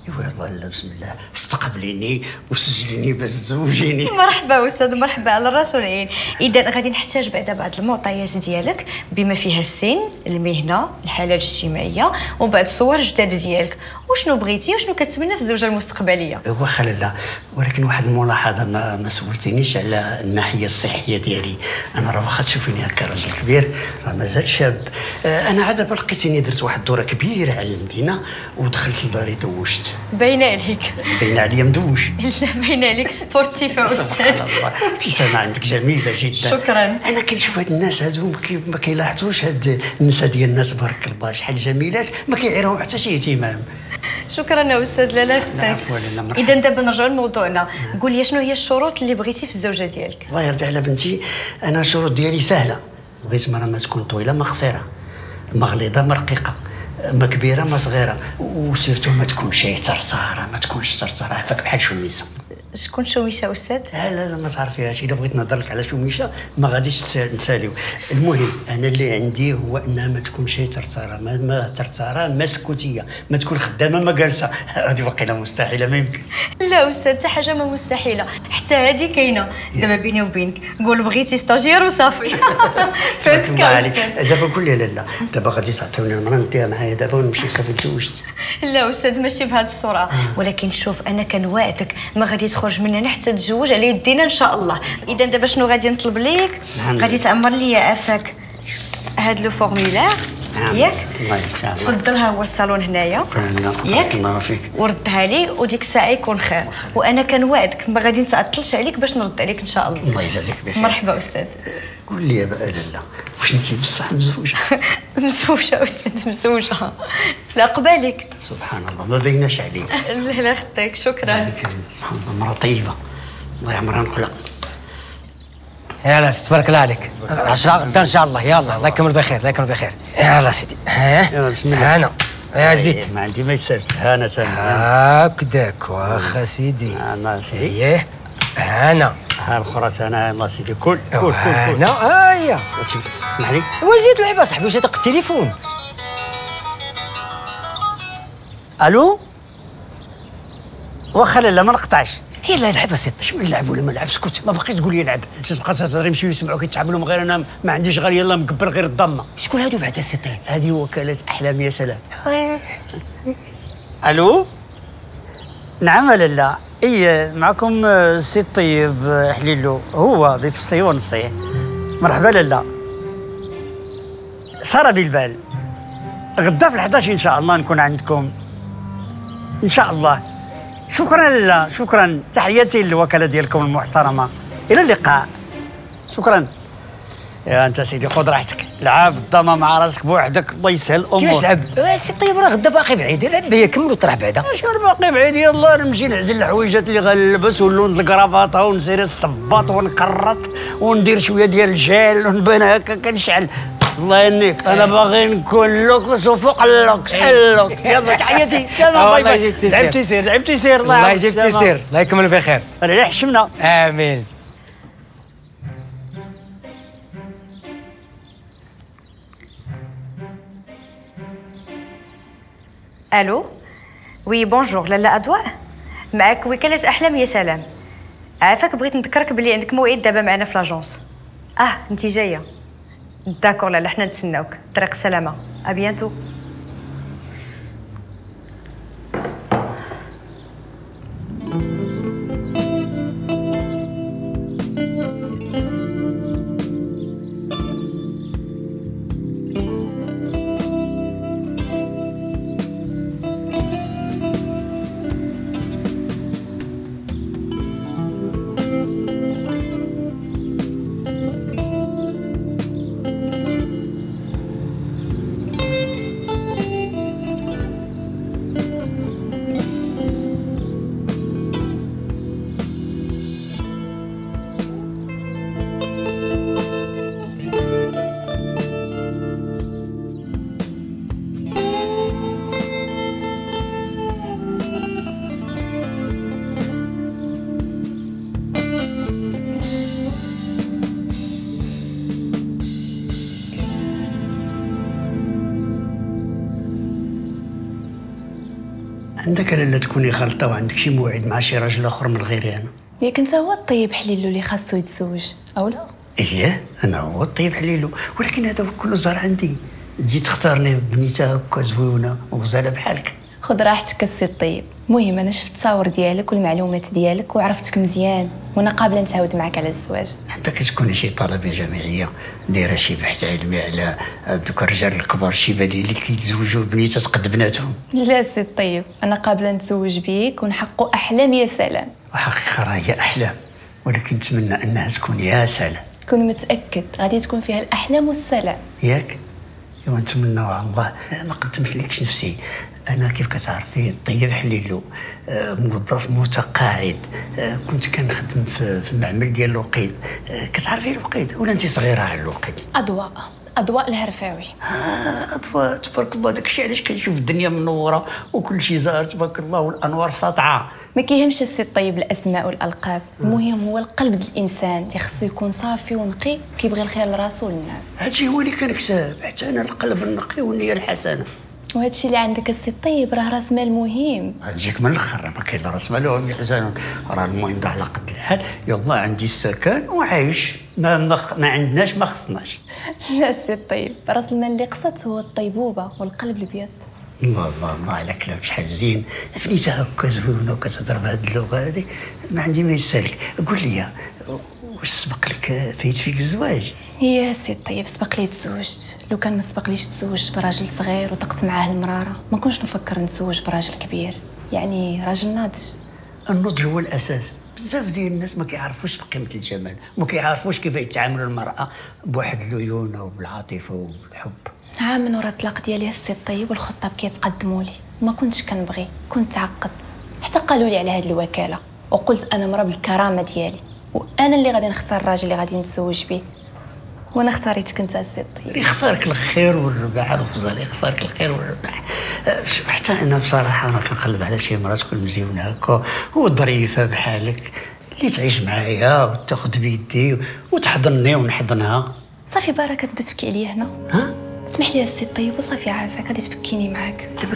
B: ايوا الله لا بسم الله استقبليني وسجليني باش تزوجيني.
J: مرحبا استاذ، مرحبا على الراس والعين. اذا غادي نحتاج بعدا بعض المعطيات ديالك بما فيها السن، المهنه، الحاله الاجتماعيه وبعض الصور الجداد ديالك، وشنو بغيتي وشنو كتمنى في الزوجه المستقبليه.
B: واخا لا، ولكن واحد الملاحظه ما سولتينيش على الناحيه الصحيه ديالي. انا راه واخا تشوفيني هكا راجل كبير راه مازال شاب. انا عاد لقيتيني درت واحد الدوره كبيره على المدينه ودخلت لداري دوشت.
J: باينه عليك.
B: باينه عليا مدوش.
J: لا باينه عليك سبورتيفه استاذ.
B: سبحان الله، ابتسامه عندك جميله جدا.
J: شكرا.
B: انا كنشوف هاد الناس هادو ما كيلاحظوش هاد النساء ديال الناس تبارك الله شحال جميلات، ما كيعيرهم حتى شي اهتمام.
J: شكرا يا استاذ. لا خداك. اذا دابا نرجعوا لموضوعنا، قول لي شنو هي الشروط اللي بغيتي في الزوجه ديالك؟
B: الله يرضي على بنتي، انا الشروط ديالي سهله. بغيت مرة ما تكون طويله ما قصيره، ما غليظه ما رقيقه، ما كبيره ما صغيره، وسيرتو ما تكونش ترصاره، ما تكونش ترصاره عفاك بحال شوميشه.
J: شكون شوميشه استاذ؟
B: لا ما تعرفيهاش. الا بغيت نهضر لك على شوميشه ما غاديش نساليو. المهم انا اللي عندي هو انها ما تكونش ترصاره، ما ترصاره مسكوتيه، ما تكون خدامه ما جالسه. هذه واقيلا مستحيله، ما يمكن.
J: لا استاذ حتى حاجه ما مستحيله، حتى هذه كاينه. دابا بيني وبينك قول بغيتي ستاجير وصافي. فهمتك استاذ.
B: دابا قول لي لا دابا غادي تعطيوني المراه نديها معايا دابا ونمشي صافي تزوجت.
J: لا استاذ ماشي بهذه الصوره، ولكن شوف انا كنوعدك ما غادي تخرج من هنا حتى تتزوج على يدينا ان شاء الله. اذا دابا شنو غادي نطلب ليك؟ غادي تعمر لي عافاك هاد لو فورمولير ياك؟ تفضل ها هو الصالون هنايا ياك؟
B: الله يوفقك.
J: وردها لي وديك الساعه يكون خير، وانا كنوعدك ما غادي نتعطلش عليك باش نرد عليك ان شاء الله.
B: الله يجازيك بخير.
J: مرحبا استاذ.
B: قول لي بقى لالا، واش انت بصح مزوجه؟
J: مزوجه استاذ مزوجه. لا قبالك.
B: سبحان الله ما بيناش عليك.
J: لا خداك. شكرا.
B: سبحان الله مرة طيبه الله يعمرها نخلق.
G: يلا سيدي تبارك الله عليك. 10 غدا ان شاء الله. يلا الله يكمل بخير، الله يكمل بخير. يلا سيدي.
B: يلا بسم الله.
G: هنا يا زيد.
B: ما عندي ما يسالش. هنا
G: هكذاك واخا سيدي.
B: انا سيدي.
G: اييه هنا.
B: ها الاخرى انا يلا سيدي. كل
G: هنا هيا.
B: اسمح لي.
G: وجيت لعبه صاحبي واش هذاك التليفون؟
B: الو واخا لا ما نقطعش.
G: يلا لعبه سيدي.
B: اش من لعب ولا ما لعب؟ اسكت ما بقيتش تقول لي لعب. انت تبقى تهضر يمشيو يسمعوك يتعاملوا غير انا ما عنديش غير يلا مقبل غير الضمه.
G: شكون هادو بعدا سيدي؟
B: هذه وكاله احلام يا سلام. الو نعم لالا. اي معكم السي الطيب حليلو، هو ضيف الصي ونصيه. مرحبا لالا. ساره بالبال غدا في 11 ان شاء الله نكون عندكم ان شاء الله. شكرا لالا شكرا. تحياتي للوكاله ديالكم المحترمه. الى اللقاء. شكرا. يا انت سيدي خذ راحتك، لعب الضامه مع راسك بوحدك الله يسهل الامور.
G: كيفاش لعب؟ سي طيب راه غدا باقي بعيد، لعب بيا كمل وطرح بعدا.
B: شكون باقي بعيد؟ يلاه نمشي نعزل الحويجات اللي غنلبس ونلون الكرافاطه ونسير الصباط ونكرط وندير شويه ديال الجيل ونبان هكا كنشعل. الله يهنيك انا باغي نكون لوكس وفوق اللوكس حلوك. يلا تحياتي سلام. باي باي. لعبتي سير لعبتي سير.
G: الله يجيب سير. الله يكمل بخير.
B: راه حشمنا.
G: امين.
J: الو وي بونجور لاله اضواء، معك وكاله احلام يا سلام. عافاك بغيت نذكرك بلي عندك موعد دابا معنا في لاجونس. انت جايه؟ داكور لاله حنا نتسناوك. طريق السلامه. ابيانتو.
B: عندك لاله تكوني غلطه وعندك شي موعد مع شي راجل اخر من غيري انا.
C: ياك انت هو الطيب حليلو اللي خاصو يتزوج او لا؟
B: ايه انا هو الطيب حليلو، ولكن هذا كله زار عندي. تجي تختارني بنيته هكا زويونه وغزاله بحالك.
C: خذ راحتك السي الطيب. المهم انا شفت التصاور ديالك والمعلومات ديالك وعرفتك مزيان وانا قابله نتعاود معك على الزواج.
B: عندك تكون شي طلبه جامعيه دايره شي بحث علمي على دوك الرجال الكبار الشيباني اللي كيتزوجوا بنيتات قد بناتهم.
C: لا سي الطيب، انا قابله نتزوج بيك ونحقق احلام يا سلام.
B: وحقيقه راه هي احلام، ولكن نتمنى انها تكون يا سلام.
C: كون متاكد غادي تكون فيها الاحلام والسلام.
B: ياك؟ ايوا نتمناو على الله. ما قدمت لكش نفسي. انا كيف كتعرفي الطيب حليلو موظف متقاعد. كنت كنخدم في المعمل ديال الوقيد. كتعرفي الوقيد ولا انت صغيره على الوقيد؟
C: اضواء الهرفاوي.
B: اضواء تبارك الله. داكشي علاش كنشوف الدنيا منوره وكل شيء زاهر تبارك الله والانوار ساطعه.
C: ما كيهمش السي الطيب الاسماء والالقاب، المهم هو القلب ديال الانسان اللي خصو يكون صافي ونقي وكيبغي الخير لراسو والناس.
B: هادشي هو اللي كنكتب، حتى انا القلب النقي والنيه الحسنه.
C: وهادشي اللي عندك السي الطيب راه راس مال مهم.
B: غنجيك من الاخر، ما كاين لا راس مال ولا يحزنون. راه المهم ده على قد الحال. يلا عندي السكن وعايش، ما عندناش ما خصناش.
C: لا السي الطيب، راس المال اللي قصت هو الطيبوبه والقلب الابيض.
B: الله على كلام شحال زين. فنيته هكا زوينه وكتهضر بهاد اللغه هادي ما عندي ما يسالك. قول لي واش سبق لك فايت فيك الزواج؟
C: هي السي الطيب سبق لي تزوجت. لو كان ما سبق ليش تزوجت براجل صغير وطقت معاه المراره ما كنتش نفكر نتزوج براجل كبير، يعني راجل ناضج.
B: النضج هو الاساس. بزاف ديال الناس ما كيعرفوش بقيمه الجمال، ما كيعرفوش كيف يتعاملوا المراه بواحد الليونه وبالعاطفه وبالحب.
C: عام من ورا الطلاق ديالي السي الطيب والخطاب كيتقدموا لي وما كنتش كنبغي، كنت تعقدت حتى قالوا لي على هذه الوكاله وقلت انا مرا بالكرامه ديالي وانا اللي غادي نختار الراجل اللي غادي نتزوج به. وانا اختاريتك انت السي الطيب.
B: يختارك الخير والرباح الغزال، يختارك الخير والرباح. حتى انا بصراحه انا كنقلب على شي مرات تكون مزيونه هكا وظريفه بحالك اللي تعيش معايا وتاخذ بيدي وتحضني ونحضنها.
C: صافي بركه تبدا تبكي عليا هنا.
B: ها
C: اسمح لي السي الطيب وصافي عافاك غادي تبكيني معاك.
B: دابا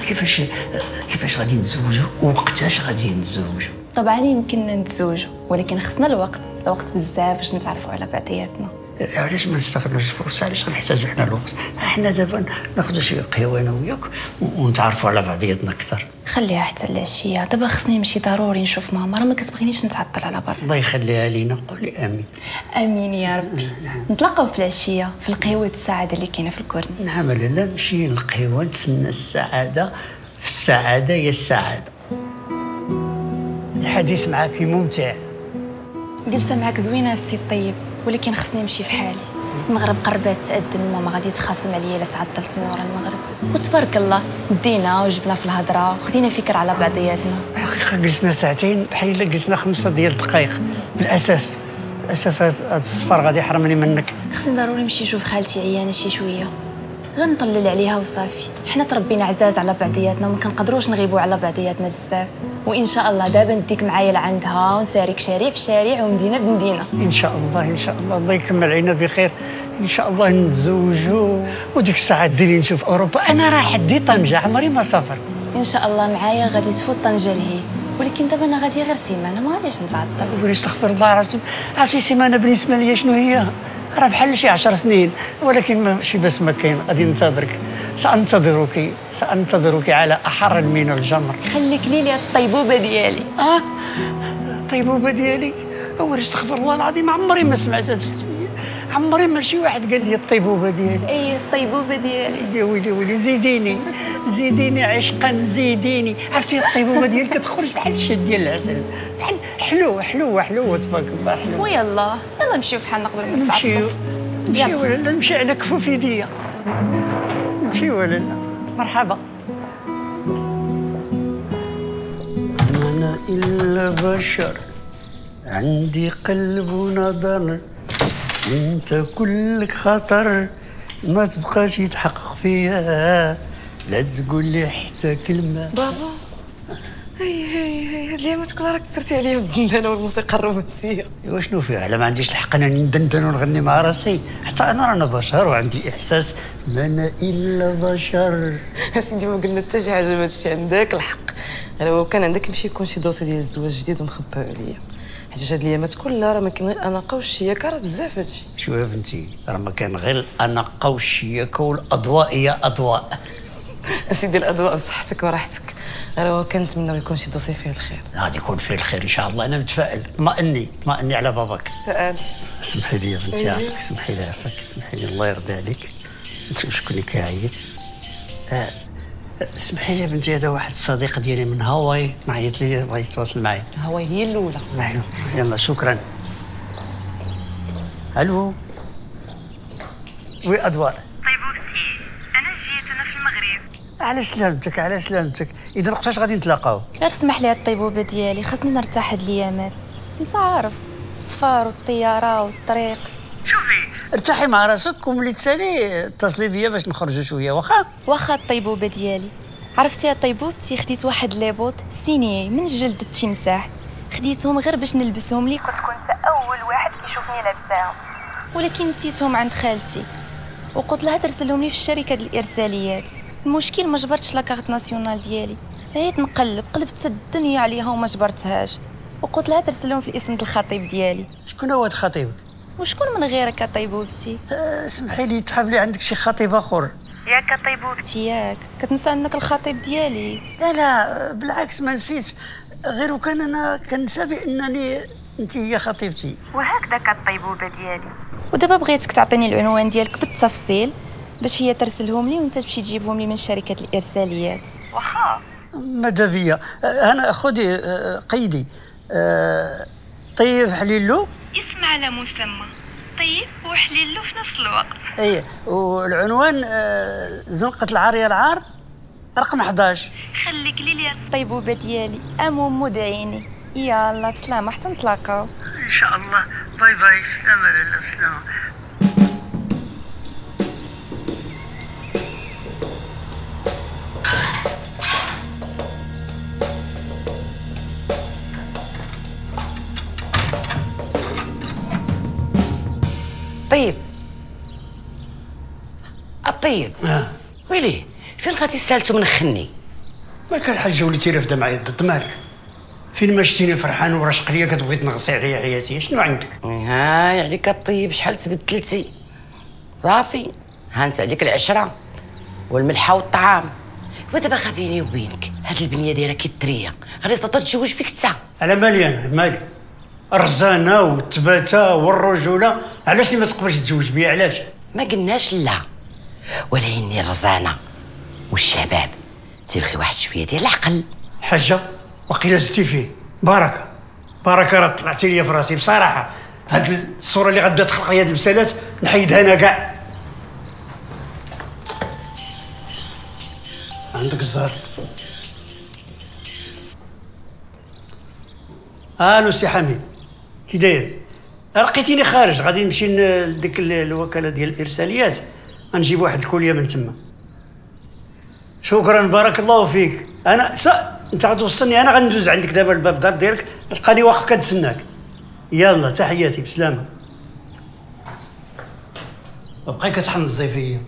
B: كيفاش غادي نتزوجوا ووقتاش غادي نتزوجوا؟
C: طبعا يمكن نتزوجوا ولكن خصنا الوقت بزاف باش نتعرفوا على بعضياتنا.
B: علاش ما نستغلوش الفرصه؟ علاش غنحتاجوا حنا الوقت؟ حنا دابا ناخذوا شي قهوه انا وياك ونتعرفوا على بعضياتنا اكثر.
C: خليها حتى العشيه، دابا خصني نمشي ضروري نشوف ماما، راه ما كتبغينيش نتعطل على برا.
B: الله يخليها لينا. قولي امين.
C: امين يا ربي. نتلاقاو في العشيه في القهوه السعاده اللي كاينه في الكورن.
B: نعم لا نمشي للقهوه نتسنى السعاده، في السعاده هي السعاده. الحديث معك ممتع.
C: جلسه معك زوينه السي الطيب ولكن خصني نمشي في حالي. المغرب قربات تأذن وماما غادي تخاصم عليا الا تعطلت من ورا المغرب. وتبارك الله دينا وجبنا في الهضره وخدينا فكره على بعضياتنا.
B: حقيقه جلسنا ساعتين بحال الا جلسنا 5 ديال الدقائق. للاسف هذا السفر غادي يحرمني منك.
C: خصني ضروري نمشي نشوف خالتي عيانه شي شويه، غنطلل عليها وصافي. حنا تربينا عزاز على بعضياتنا وما كنقدروش نغيبوا على بعضياتنا بزاف. وان شاء الله دابا نديك معايا لعندها ونساريك شارع بشارع ومدينه بمدينه. ان شاء الله الله يكمل علينا بخير. ان شاء الله نتزوجوا وديك الساعه ديري نشوف اوروبا. انا راه حدي طنجه عمري ما سافرت. ان شاء الله معايا غادي تفوت طنجه لهي، ولكن دابا انا غادي غير سيمانه ما غاديش نتعطل. ولي استغفر الله العظيم. عرفتي سيمانه بالنسبه ليا شنو هي؟ راه بحال شي 10 سنين، ولكن ماشي بس ما كاين. غادي ننتظرك، سأنتظرك على أحر من الجمر. خليك لي الطيبوبة ديالي. الطيبوبة ديالي؟ أول استغفر الله العظيم، عمري ما سمعت هاد الكلمة، عمري ما شي واحد قال لي الطيبوبة ديالي. أي الطيبوبة ديالي. يا ويلي زيديني عشقا زيديني. عرفتي الطيبوبة ديالك كتخرج بحال الشد ديال العسل، بحال حلوة تبارك الله حلوة. ويلا نمشيو بحالنا قبل ما نتعطلوا. نمشيو ولا نمشي على كفوف يديا. نمشي ولا لا؟ مرحبا. أنا إلا بشر عندي قلب ونظر، أنت كلك خطر ما تبقاش يتحقق فيها، لا تقول لي حتى كلمة. بابا هي هاد الايامات كلها راك كثرتي عليا بالدندنه والموسيقى الرومانسيه.
B: ايوا شنو فيها؟ على ما عنديش الحق انا ندندن ونغني مع راسي؟ حتى انا رانا بشر وعندي احساس، ما انا الا بشر.
C: سيدي ما قلنا حتى شي حاجه بهادشي، عندك الحق. غير لو كان عندك يمشي يكون شي دوسي ديال الزواج جديد ومخبى عليا، حيت هاد الايامات كلها راه ما كاين غير اناقه والشياكه، راه بزاف هادشي.
B: شوفي بنتي، راه ما كان غير الاناقه والشياكه والاضواء هي اضواء.
C: اسيدي الاضواء بصحتك وراحتك، غير كنتمناو يكون شي دوسي فيه الخير.
B: غادي يكون فيه الخير ان شاء الله، انا متفائل. اطمئني على باباك.
C: سأل.
B: اسمحي لي يا بنتي، عافاك، اسمحي لي عافاك، اسمحي لي الله يرضي عليك. شكون اللي كيعيط؟ اسمحي لي يا بنتي، هذا واحد الصديق ديالي من هاواي معيط لي، بغا يتواصل معايا.
C: هاواي هي الاولى.
B: يلا شكرا. الو. وي ادوار.
K: طيبوتي، انا جيت في المغرب.
B: على سلامتك على سلامتك. اذا وقتاش غادي نتلاقاو؟
L: غير سمح لي الطيبوبه ديالي، خاصني نرتاح هاد الايامات، انت عارف السفر والطياره والطريق.
K: شوفي
B: ارتاحي مع راسك وملي تسالي اتصلي بيا باش نخرجوا شويه، واخا
L: الطيبوبه ديالي. عرفتي يا طيبوبتي، خديت واحد ليبوط سيني من جلد التمساح، خديتهم غير باش نلبسهم لي، كنت اول واحد كيشوفني لابساهم، ولكن نسيتهم عند خالتي وقلت لها ترسلهم لي في الشركه ديال الارساليات. المشكل ما جبرتش لاكارت ناسيونال ديالي، عيت نقلب قلبت الدنيا عليها وما جبرتهاش، وقلت لها ترسلهم في الاسم ديال الخطيب ديالي.
B: شكون هو هاد خطيبك؟
L: وشكون من غيرك يا طيبوبتي؟
B: اسمحي لي، تحب لي عندك شي خطيب اخر؟
L: ياك طيبوبتي ياك كتنسى انك الخطيب ديالي.
B: لا بالعكس ما نسيت، غير وكان انا كنسى بانني انت هي خطيبتي.
L: وهكذاك الطيبوبه ديالي. ودابا بغيتك تعطيني العنوان ديالك بالتفصيل باش هي ترسلهم لي وانت تمشي تجيبهم لي من شركه الارساليات.
K: واخا
B: ماذا بيا؟ انا خذي قيدي. طيب حليلو.
K: اسم على مسمى، طيب وحليلو في نفس الوقت.
B: اي، والعنوان زنقة العار العار رقم 11.
K: خليك لي
L: الطيبوبه ديالي، اموم مدعيني. يلا بسلامه حتى نتلاقاو
B: ان شاء الله. باي باي. سلامة لاله، بسلامة.
A: طيب الطيب. ويلي فين غادي سالتو من خني؟
B: مالك الحاجه وليتي رافده معايا ضد مالك؟ فين ما شتيني فرحان وراشق ليا كتبغي تنغصي عليا حياتي؟ شنو عندك؟
A: هاي عليك الطيب، شحال تبدلتي. صافي هانت عليك العشره والملحه والطعام. ودابا غا بيني وبينك هاد البنيه دايره كالتريه، غادي تبطل تزوج بك انت.
B: على مالي انا؟ مالي الرزانه والتباته والرجوله، علاش ما تقبلش تزوج بيا؟ علاش؟
A: ما قلناش لا، ولكن الرزانه والشباب تيبغي واحد شويه ديال العقل.
B: حاجه وقيلا زدتي فيه. بركه راه طلعتي لي في راسي بصراحه. هاد الصوره اللي غتبدا تخلق لي هاد المسالات نحيدها انا كاع. عندك الزهر. الو سي حميد، كي داير؟ لقيتيني خارج، غادي نمشي لديك الوكاله ديال الارساليات، غنجيب واحد الكوليه من تما. شكرا بارك الله فيك. انا انت غتوصلني، انا غندوز عندك دابا الباب الدار ديالك، تلقاني واخا كنتسناك. يلا تحياتي، بسلامه. بقاي كتحن الزيفيه.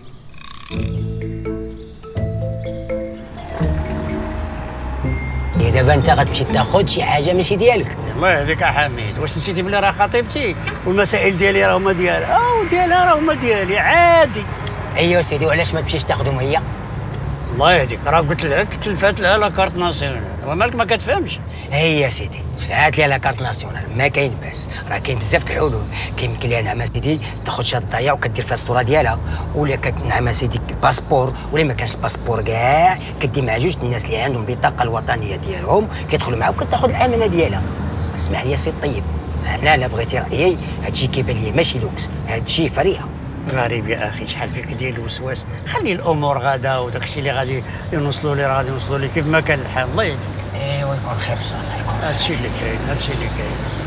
E: دابا انت غتمشي تاخذ شي حاجه ماشي ديالك.
B: الله يهديك يا حميد، واش نسيتي بلي راه خطيبتي والمسائل ديالي راه هما ديالها وديالها راه هما ديالي عادي.
E: ايوا سيدي، وعلاش ما تمشيش تاخذهم هي؟
B: الله يهديك، راه قلت لك تلفات لها لاكارت ناسيونال، ومالك ما كتفهمش؟
E: هي يا سيدي دفعات ليها لاكارت ناسيونال، ما كاين باس، راه كاين بزاف الحلول. كيمكن ليها نعم سيدي تاخذ شهاده وكدير فيها الصوره ديالها، ولا كتنعم سيدي الباسبور، ولا ما كانش الباسبور كاع كدي مع جوج الناس اللي عندهم البطاقه الوطنيه ديالهم كيدخلوا معاك وكتاخذ الامانه ديالها. اسمح لي يا سي الطيب، انا لا بغيتي رايي هادشي كيبان لي ماشي لوكس، هادشي فريحه.
B: غريب يا اخي، شحال فيك ديال الوسواس. خلي الامور غدا وداكشي اللي غادي يوصلوا لي راه غادي يوصلوا لي كيف ما كان الحال. الله يهديك.
E: ايوا يكون خير ان شاء الله.
B: هادشي اللي كاين، هادشي اللي كاين.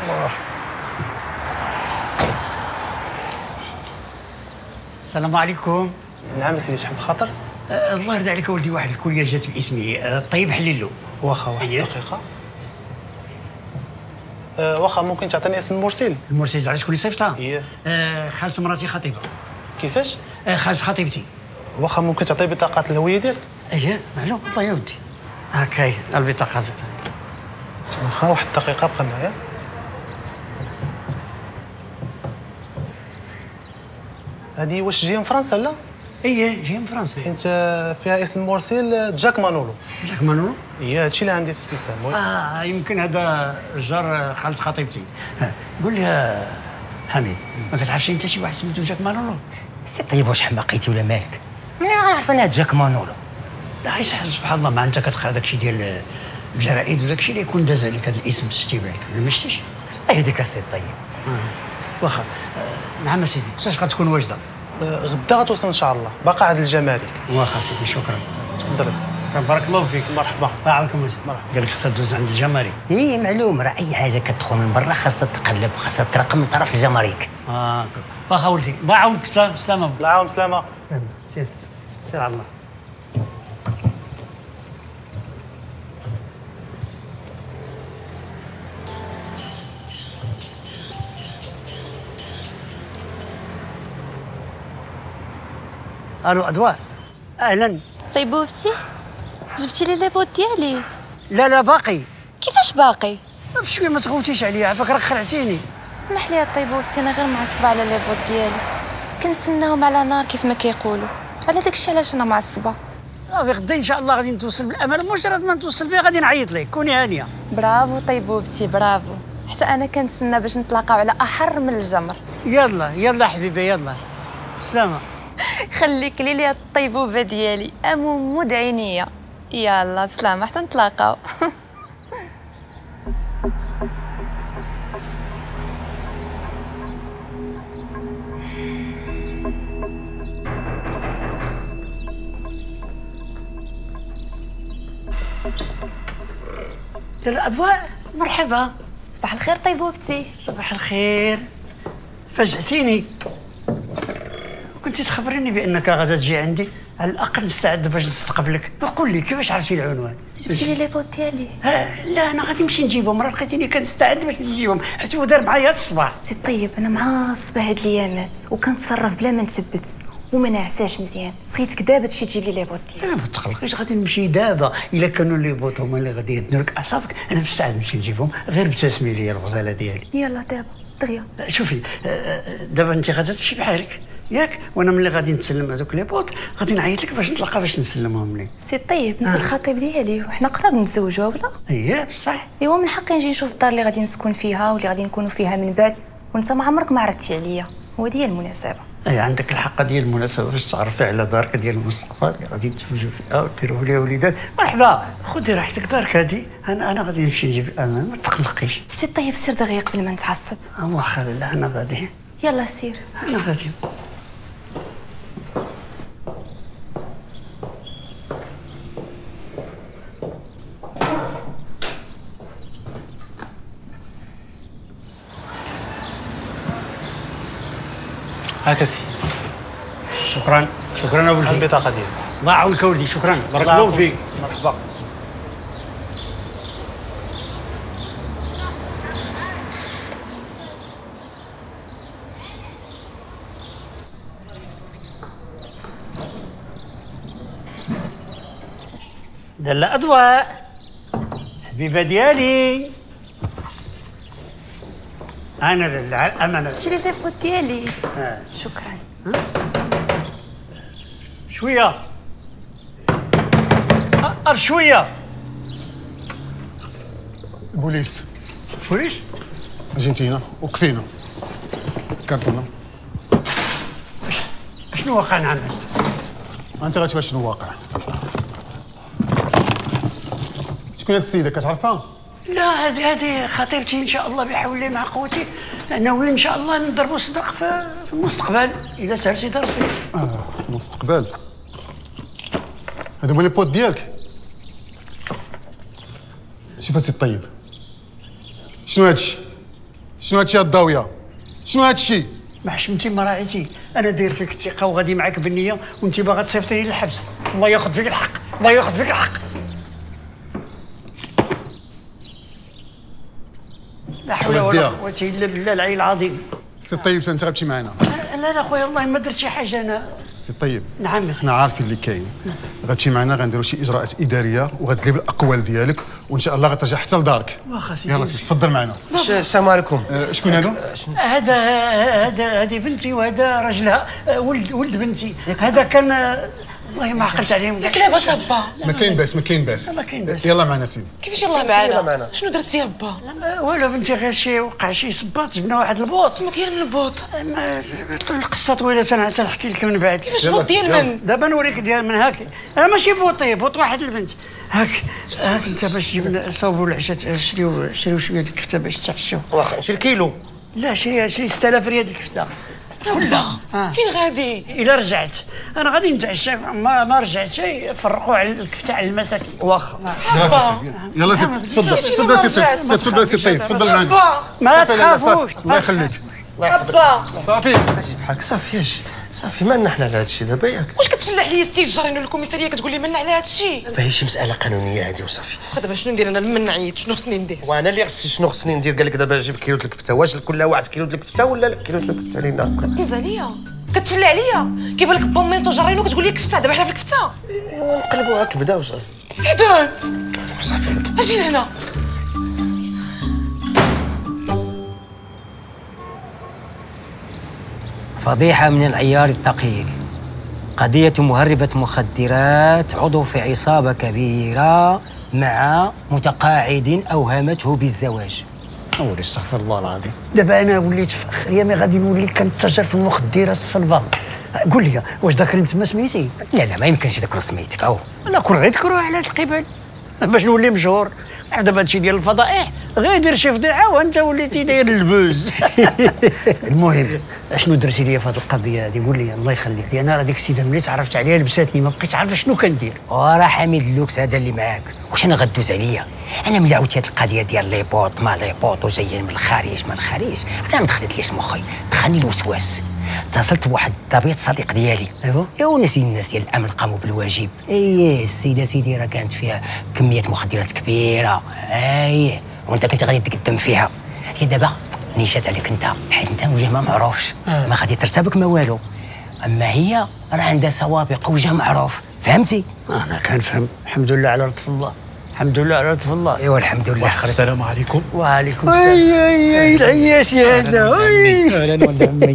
B: السلام عليكم.
M: نعم سيدي، شحال بخاطر؟
B: الله يرضى عليك ولدي، واحد الكليه جات باسمي، طيب حليلو.
M: واخا واحد دقيقه. واخا ممكن تعطيني اسم المرسل؟
B: المرسل تعرف شكون اللي صيفطها؟ خالة مراتي خطيبه.
M: كيفاش؟
B: خالة خطيبتي.
M: واخا ممكن تعطي بطاقه الهويه ديالك؟
B: اييه معلوم، الله يا ودي. هاكاي البطاقه.
M: واخا واحد الدقيقه بقى معايا. هذه واش جايه من فرنسا لا؟
B: اييه جايه من فرنسا.
M: حيت فيها اسم المرسل جاك مانولو.
B: جاك مانولو؟
M: اييه هادشي اللي عندي في السيستم.
B: يمكن هذا جار خالة خطيبتي. قول لي حميد، ما كتعرفش انت شي واحد سميتو جاك مانولو؟
G: سي طيب واش حماقيتي ولا مالك؟ ملي غنعرف انا جاك مانولو؟
B: لا يسحل سبحان الله، ما انت كتقرا داكشي ديال الجرائد وداكشي اللي يكون داز عليك هذا الاسم شتي بالك ولا ما شتيش؟
G: هذيك السي طيب.
B: واخا نعم سيدي، واش غتكون واجده؟
M: غدا غتوصل ان شاء الله، باقا عند الجمارك.
B: واخا سيدي شكرا.
M: تفضل سيدي.
B: بارك الله فيك.
M: مرحبا.
B: يعاونكم سيدي.
M: مرحبا.
B: قال لك خاصها دوز عند الجمارك.
G: اي معلوم، راه اي حاجه كتدخل من برا خاصها تقلب، خاصها ترقم من طرف الجمارك.
B: واخا ولدي، الله يعاونك. سلامه.
M: الله يعاون سلامه.
B: سير سير على الله. الو ادوار، اهلا.
L: طيبوبتي جبتي لي لي بوط ديالي؟
B: لا باقي.
L: كيفاش باقي؟
B: بشويه ما تغوتيش عليا، عافاك راك خلعتيني.
L: اسمح لي طيبوبتي، انا غير معصبه على لي بوط ديالي، كنتسناهم على نار كيف ما كيقولوا، على داكشي علاش انا معصبه.
B: صافي غدا ان شاء الله غادي نتوصل بالامل، مجرد ما نتوصل بها غادي نعيط لك، كوني هانيه.
L: برافو طيبوبتي برافو، حتى انا كنتسنى باش نتلاقاو على احر من الجمر.
B: يلا حبيبي يلا، سلامه.
L: خليك لي الطيبوبه ديالي، امومود عينيا. يلا بسلامه حتى نتلاقاو.
B: يلا أضواء، مرحبا.
L: صباح الخير طيبوبتي.
B: صباح الخير. فاجأتيني، كنتي تخبريني بأنك غادا تجي عندي، على الأقل نستعد باش نستقبلك. وقول لي كيفاش عرفتي العنوان؟
L: جبتي لي لي بوط ديالي؟
B: لا أنا غادي نمشي نجيبهم، راه لقيتيني كنستعد باش نجيبهم، حيت هو دار معايا هاد الصباح.
L: سي طيب أنا معصبة هاد الأيامات وكنتصرف بلا ما نثبت وما نعساش مزيان، بغيتك دابا تمشي تجيب لي لي بوط ديالي.
B: ما تقلقيش، غادي نمشي دابا، إلا كانوا لي بوط هما اللي غادي يهدوا لك أعصابك أنا مستعد نمشي نجيبهم، غير ابتسمي لي الغزالة ديالي.
L: يلا دابا دغيا.
B: شوفي دابا أنت غادي تمشي بحالك ياك، وانا ملي غادي نسلم هذوك لي بوط غادي نعيط لك باش نتلاقى باش نسلمهم لك.
L: سي طيب انت الخطيب ديالي وحنا قراب نتزوجوا ولا؟
B: اييه بصح.
L: ايوا من حقي نجي نشوف الدار اللي غادي نسكن فيها واللي غادي نكونوا فيها من بعد، وانت ما عمرك ما عرضتي عليا، هو ديال المناسبه.
B: اي عندك الحق ديال المناسبه باش تعرفي على دارك ديال المستقبل اللي غادي تزوجوا فيها وديروا ليها وليدات. مرحبا، خذي راحتك، دارك هذه انا غادي نمشي نجيب الامان، ما تقلقيش.
L: سي طيب سير دغيا قبل ما نتعصب.
B: واخا لا انا غادي.
L: يلا سير.
B: انا غادي.
M: هاكا سي.
B: شكرا ابو
M: البطاقه ديالي.
B: الله يعاونك ولدي، شكرا، بارك الله فيك.
M: مرحبا.
B: لاله اضواء حبيبه ديالي، انا لاله الامانه.
L: شري لي بوط ديالي. شكرا.
B: شويه شويه.
N: البوليس.
B: بوليس؟
N: اجي هنا وكفينا كارتونا.
B: شنو واقع نعم؟
N: انت غتشوف شنو واقع. شكون هاد السيده كتعرفها؟
B: لا هذه خطيبتي ان شاء الله بحول الله مع قوتي، ناويين ان شاء الله نضربوا صدق في المستقبل اذا سهل سيدي ربي.
N: المستقبل. هادو هما لي بوت ديالك. شوف السي الطيب، شنو هادشي؟ شنو هادشي الضاويه؟ شنو هادشي؟
B: ما حشمتي ما راعيتي، انا داير فيك الثقه وغادي معاك بالنيه وانت باغا تصيفطيني للحبس. الله ياخذ فيك الحق، الله ياخذ فيك الحق. لا حول ولا قوه الا بالله العلي العظيم.
N: سي طيب انت غتمشي معنا؟
B: لا لا خويا والله ما درت شي حاجه انا.
N: سي طيب
B: نعم
N: حنا عارفين اللي كاين. غتمشي معنا غنديروا شي اجراءات اداريه وغتدلي بالاقوال ديالك وان شاء الله غترجع حتى لدارك.
B: واخا سيدي.
N: يلا سيدي تفضل معنا.
D: السلام عليكم.
N: شكون هادو؟
B: هذه بنتي وهذا راجلها ولد بنتي. هذا كان والله ما عقلت عليهم.
C: ياك لاباس با؟
N: ما كاين باس ما كاين باس.
B: ما كاين باس.
N: يلا معنا سيدي.
C: كيفاش يلاه معانا؟ شنو درتي يا با؟
B: والو بنتي غير شي وقع شي صباط جبنا واحد البوط.
C: ما ديال من البوط؟
B: القصه طويله تنحكي لك من بعد.
C: كيفاش بوط ديال من؟
B: دابا نوريك ديال من هاك. انا ماشي بوطي بوط واحد البنت. هاك انت باش جبنا صوبوا العشاء شريو شويه الكفته باش تغشوا.
D: واخا نشري كيلو.
B: لا شري 6000 ريال الكفته.
C: لا فين غادي؟
B: إلا رجعت أنا غادي نتعشى ما رجعت شي فرقوا على الكفتة على المساكين.
D: واخا
N: يلا سيدي تفضل تفضل سي طيب تفضل معنا.
B: ما تخافوش
N: الله يخليك.
C: بابا
N: صافي
D: بحالك صافي صافي مالنا حنا على هذا الشيء دابا ياك.
C: واش كتفلع عليا السيد الجارين الكوميساريه كتقول لي منا على هذا الشيء؟
D: فهي شي مساله قانونيه هذه وصافي.
C: واخا دابا شنو ندير انا لما نعيط شنو خصني ندير؟
D: وانا اللي شنو خصني ندير؟ قال لك دابا جيب كيلو د الكفته. واش لكل واحد كيلو د الكفته ولا لا كيلو د الكفته لينا؟
C: كتنز عليا كتفلع عليا كيبان لك بامينطو جارين وكتقول لي كفته. دابا حنا في الكفته
D: نقلبوها كبده وصافي.
C: سعدون
D: صافي
C: اجي لهنا.
G: فضيحة من العيار الثقيل. قضية مهربة مخدرات عضو في عصابة كبيرة مع متقاعد أوهمته بالزواج.
B: أولي استغفر الله العظيم. دابا أنا وليت في آخر أيامي غادي نولي كنتاجر في المخدرات الصلبة. قول لي واش ذاكرين تما سميتي؟
G: لا ما يمكنش يذكروا سميتك أو
B: لا كون غير يذكروها على القبل باش نولي مشهور. دابا هادشي ديال الفضائح غير دير شي فضيحه وانت وليتي داير البوز. المهم اشنو درتي ليا في هذه القضيه هذه؟ قول لي الله يخليك لي. انا راه ديك السيده ملي تعرفت عليها لبساتني ما بقيت عارفه شنو كندير.
G: وراه حميد اللوكس هذا اللي معاك واش انا غدوز عليا؟ انا ملي عاودت هذه القضيه ديال لي بوط ما لي بوط وجايين من الخارج ما الخارج انا ما دخلتليش مخي دخلني الوسواس. اتصلت بواحد الضبيط صديق ديالي. ايوا نسي الناس ديال الامن قاموا بالواجب. اييه السيده سيدي راه كانت فيها كميه مخدرات كبيره. اييه وانت كنت غادي تقدم فيها. هي دابا نيشات عليك انت حيت انت وجه ما معروفش ما غادي ترتبك ما والو. اما هي راه عندها سوابق وجه معروف فهمتي؟
B: انا كنفهم. الحمد لله على لطف الله. الحمد لله على لطف الله.
G: ايوا الحمد لله.
I: السلام عليكم.
B: وعليكم السلام.
G: اي العياشي هذا.
I: اهلا ولد عمي.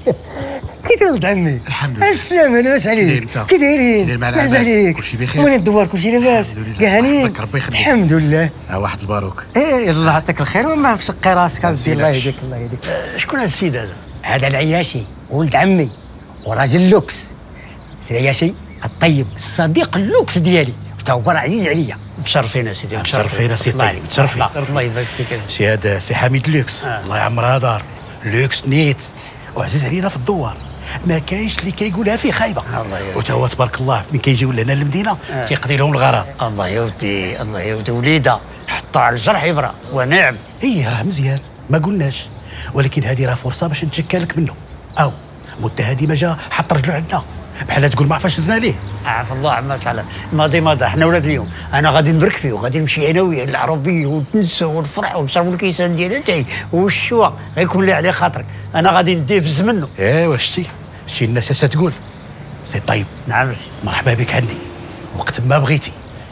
G: كي داير ولد عمي؟
I: الحمد لله.
G: السلامة لاباس عليك؟ كي دايرين؟ لاباس عليك؟
I: كلشي بخير.
G: وين الدوار كلشي لاباس؟ كاع هانيين؟
I: ربي يخليك.
G: الحمد لله.
I: واحد الباروك.
G: الله يعطيك الخير وما في شقي راسك عزيزي. الله يهديك الله يهديك.
B: شكون هذا السيد هذا؟
G: هذا العياشي ولد عمي وراجل لوكس. سي العياشي الطيب الصديق اللوكس ديالي حتى هو راه عزيز عليا.
B: متشرفين سيدي.
I: متشرفين سي طيب متشرفين.
B: الله يبارك فيك.
I: سي هذا سي حميد لوكس. الله يعمرها دار. لوكس نيت وعزيز علينا في الدوار. ما كاينش اللي كيقولها فيه خايبه. وتا هو تبارك الله ملي كيجيو لهنا للمدينه تيقضي لهم الغرض.
B: الله يودي الله يودي وليده حطوا على الجرح يبرا ونعم.
I: ايه راه مزيان ما قلناش ولكن هذه راه فرصه باش نتشكى لك منه. او مده هذه ما جا حط رجلو عندنا بحال تقول ما عرفاش درنا ليه.
B: عاف الله عما سعلا الماضي مضى. حنا ولاد اليوم انا غادي نبرك فيه وغادي نمشي انا وياه للعربيه ونتنسوا ونفرحوا ونشربوا الكيسان ديالها تاعي والشوا غيكون لي عليه خاطرك. انا غادي نديه بز منه.
I: ايوا شتي الناس اش تقول. سي طيب.
B: نعم سي.
I: مرحبا بك عندي وقت ما بغيتي.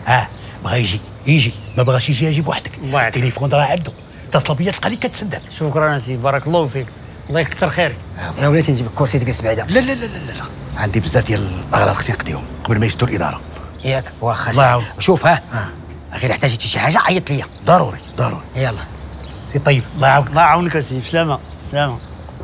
I: بغا يجي ما بغاش يجي اجي بوحدك. التليفون راه عنده اتصل بيا تلقاني كتسدد.
B: شكرا سي بارك الله فيك الله يكثر خيرك.
G: يا وليتي نجيب الكرسي تجلس بعدا.
I: لا لا لا لا لا عندي بزاف ديال الاغراض خصني نقضيهم قبل ما يسدوا الاداره.
G: ياك واخا
I: الله يعاون.
G: شوف غير احتاجتي شي حاجه عيط ليا.
I: ضروري
G: يلا
I: سي طيب الله يعاونك.
B: الله يعاونك سي. سلامه سلامه.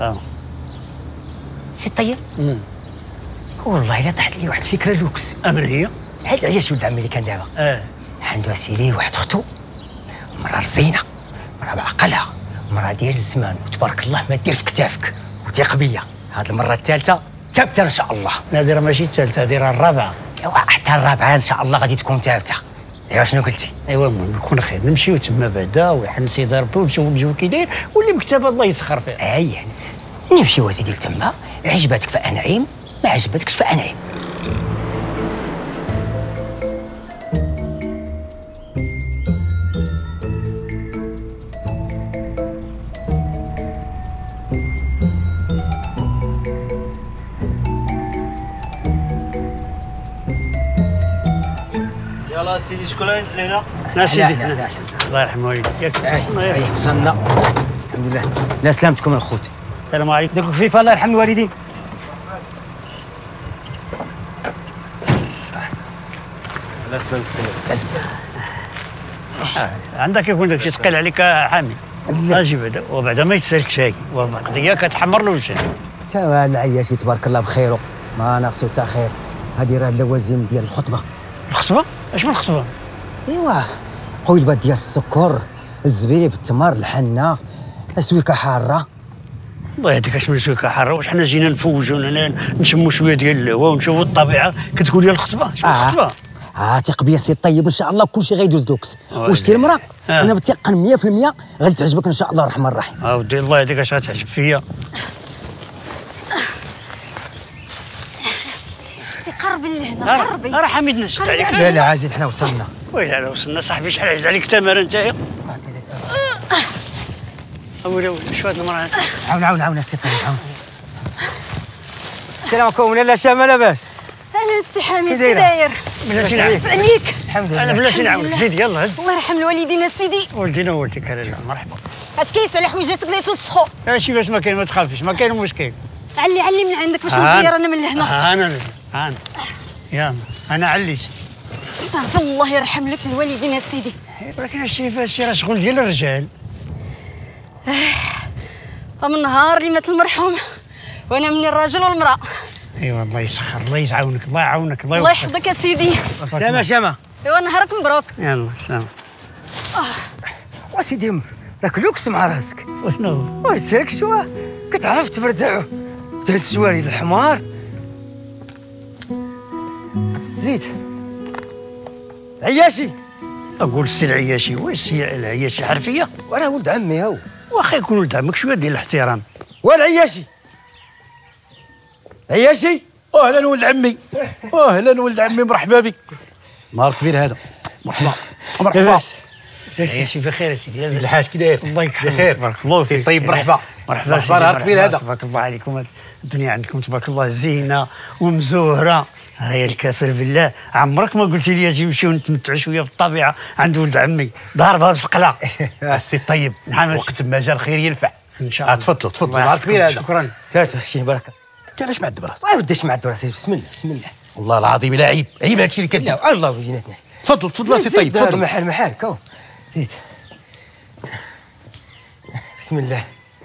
G: سي طيب. والله الا طاحت لي واحد الفكره لوكس.
B: امن هي؟
G: هاد العياش ولد عمي اللي كان دابا عنده سيدي واحد اختو مرة رزينه مرة بعقلها مرة ديال الزمان وتبارك الله ما دير في كتافك وثيق بيا. هاد المره الثالثه ثابته ان شاء الله.
B: هذه راه ماشي الثالثه هذه راه الرابعه.
G: حتى الرابعه ان شاء الله غادي تكون ثابته. ايوا شنو قلتي؟
E: ايوا المهم يكون خير نمشيو تما بعدا ويحل سيدي ربي ونشوفوا الجو كي داير واللي مكتبه الله يسخر فيها.
G: اي يعني نمشيو اسيدي لتما، عجبتك فانعيم، ما عجبتكش فانعيم.
E: يلا سيدي شكون ينزل هنا؟ لا سيدي الله يرحم والديك ياك
G: وصلنا الحمد لله. لا سلامتكم الخوت.
E: السلام عليكم. يديكم خفيفه الله يرحم الوالدين.
M: لا سلامتكم.
E: عندك يكون داكشي ثقيل عليك حامي. اجي بعدا وبعدا ما يتسالكش هاكي والقضيه كتحمر الوجه.
G: تا العياشي تبارك الله بخير ما ناقصو حتى خير. هذه راه اللوازم ديال الخطبه.
E: الخطبه؟ اش من الخطبه؟
G: ايوا قويلبات ديال السكر، الزبيب، التمر، الحنه، سويكه حاره.
E: الله يهديك اش من سويكه حاره، واش حنا جينا نفوجوا هنا نشموا شويه ديال الهواء ونشوفوا الطبيعه كتقول لي الخطبه؟ اش من الخطبه؟
G: ثق بيا سي طيب ان شاء الله كلشي غيدوز لوكس. وشتي المراه انا بتيقن 100% غادي تعجبك ان شاء الله الرحمن الرحيم.
E: ودي الله يهديك اش غتعجب فيا.
L: قربي لهنا قربي.
E: راه حميد نشد عليك.
G: لا عزيز حنا وصلنا.
E: ويلي على وصلنا صاحبي شحال عز عليك تمر انت. ويلي شو هاد المراه؟
G: عاون السي طيب عاون. السلام عليكم. لا شامه لاباس.
L: اهلا السي حميد كي داير؟
E: بلاتي نعاونك.
L: عليك.
G: الحمد لله.
E: انا بلاتي نعاونك زيد يلا هز.
L: الله يرحم الوالدين اسيدي.
E: والدينا ووالديك لاله مرحبا.
L: هاد كيس على حويجاتك لا يتوسخوا.
E: ماشي باش ما كاين ما تخافيش ما كاين مشكل.
L: علي من عندك باش نزير انا من لهنا.
E: انا يلا انا عليت.
L: صافي الله يرحم لك الوالدين اسيدي.
E: ولكن هادشي راه شغل ديال الرجال.
L: من نهار اللي مات المرحوم وانا مني الراجل والمراه.
E: ايوا الله يسخر الله يعاونك الله يعاونك
L: الله يحفظك يا سيدي.
E: سلامة شامة.
L: ايوا نهارك مبروك.
E: يلا سلام.
G: وسيدي راك لوكس مع راسك.
E: وشنو؟
G: ويسالك شو كتعرف تبردعو تهز السواري الحمار. زيد عياشي.
E: اقول السي العياشي هو السي العياشي حرفيه.
G: وراه ولد عمي هاو.
E: واخا يكون ولد عمك شويه ديال الاحترام.
G: والعياشي عياشي.
I: اهلا ولد عمي. اهلا ولد عمي مرحبا بك. نهار كبير هذا. مرحبا مرحبا.
E: عياشي بخير يا سيدي.
I: سيدي الحاج كي داير؟
E: الله يكرمك
I: بخير.
E: بارك الله فيك.
I: طيب مرحبا.
E: مرحبا
I: نهار كبير هذا.
E: تبارك الله عليكم. الدنيا عندكم تبارك الله زينه ومزوهره. هيا الكافر بالله عمرك ما قلتي لي اجي نمشيو نتمتعوا شويه بالطبيعه عند ولد عمي ضاربها بسقله.
I: السي طيب وقت ما جا الخير ينفع
E: ان شاء الله.
I: تفضلوا نهار كبير هذا.
E: شكرا.
G: ساتر شي بركه.
I: انت علاش معذب راسك؟
G: وداش معذب راسي. بسم الله.
I: والله العظيم لا عيب هادشي اللي كدير.
G: لا الله بيناتنا.
I: تفضل السي طيب تفضل.
G: محل كون زيد. بسم الله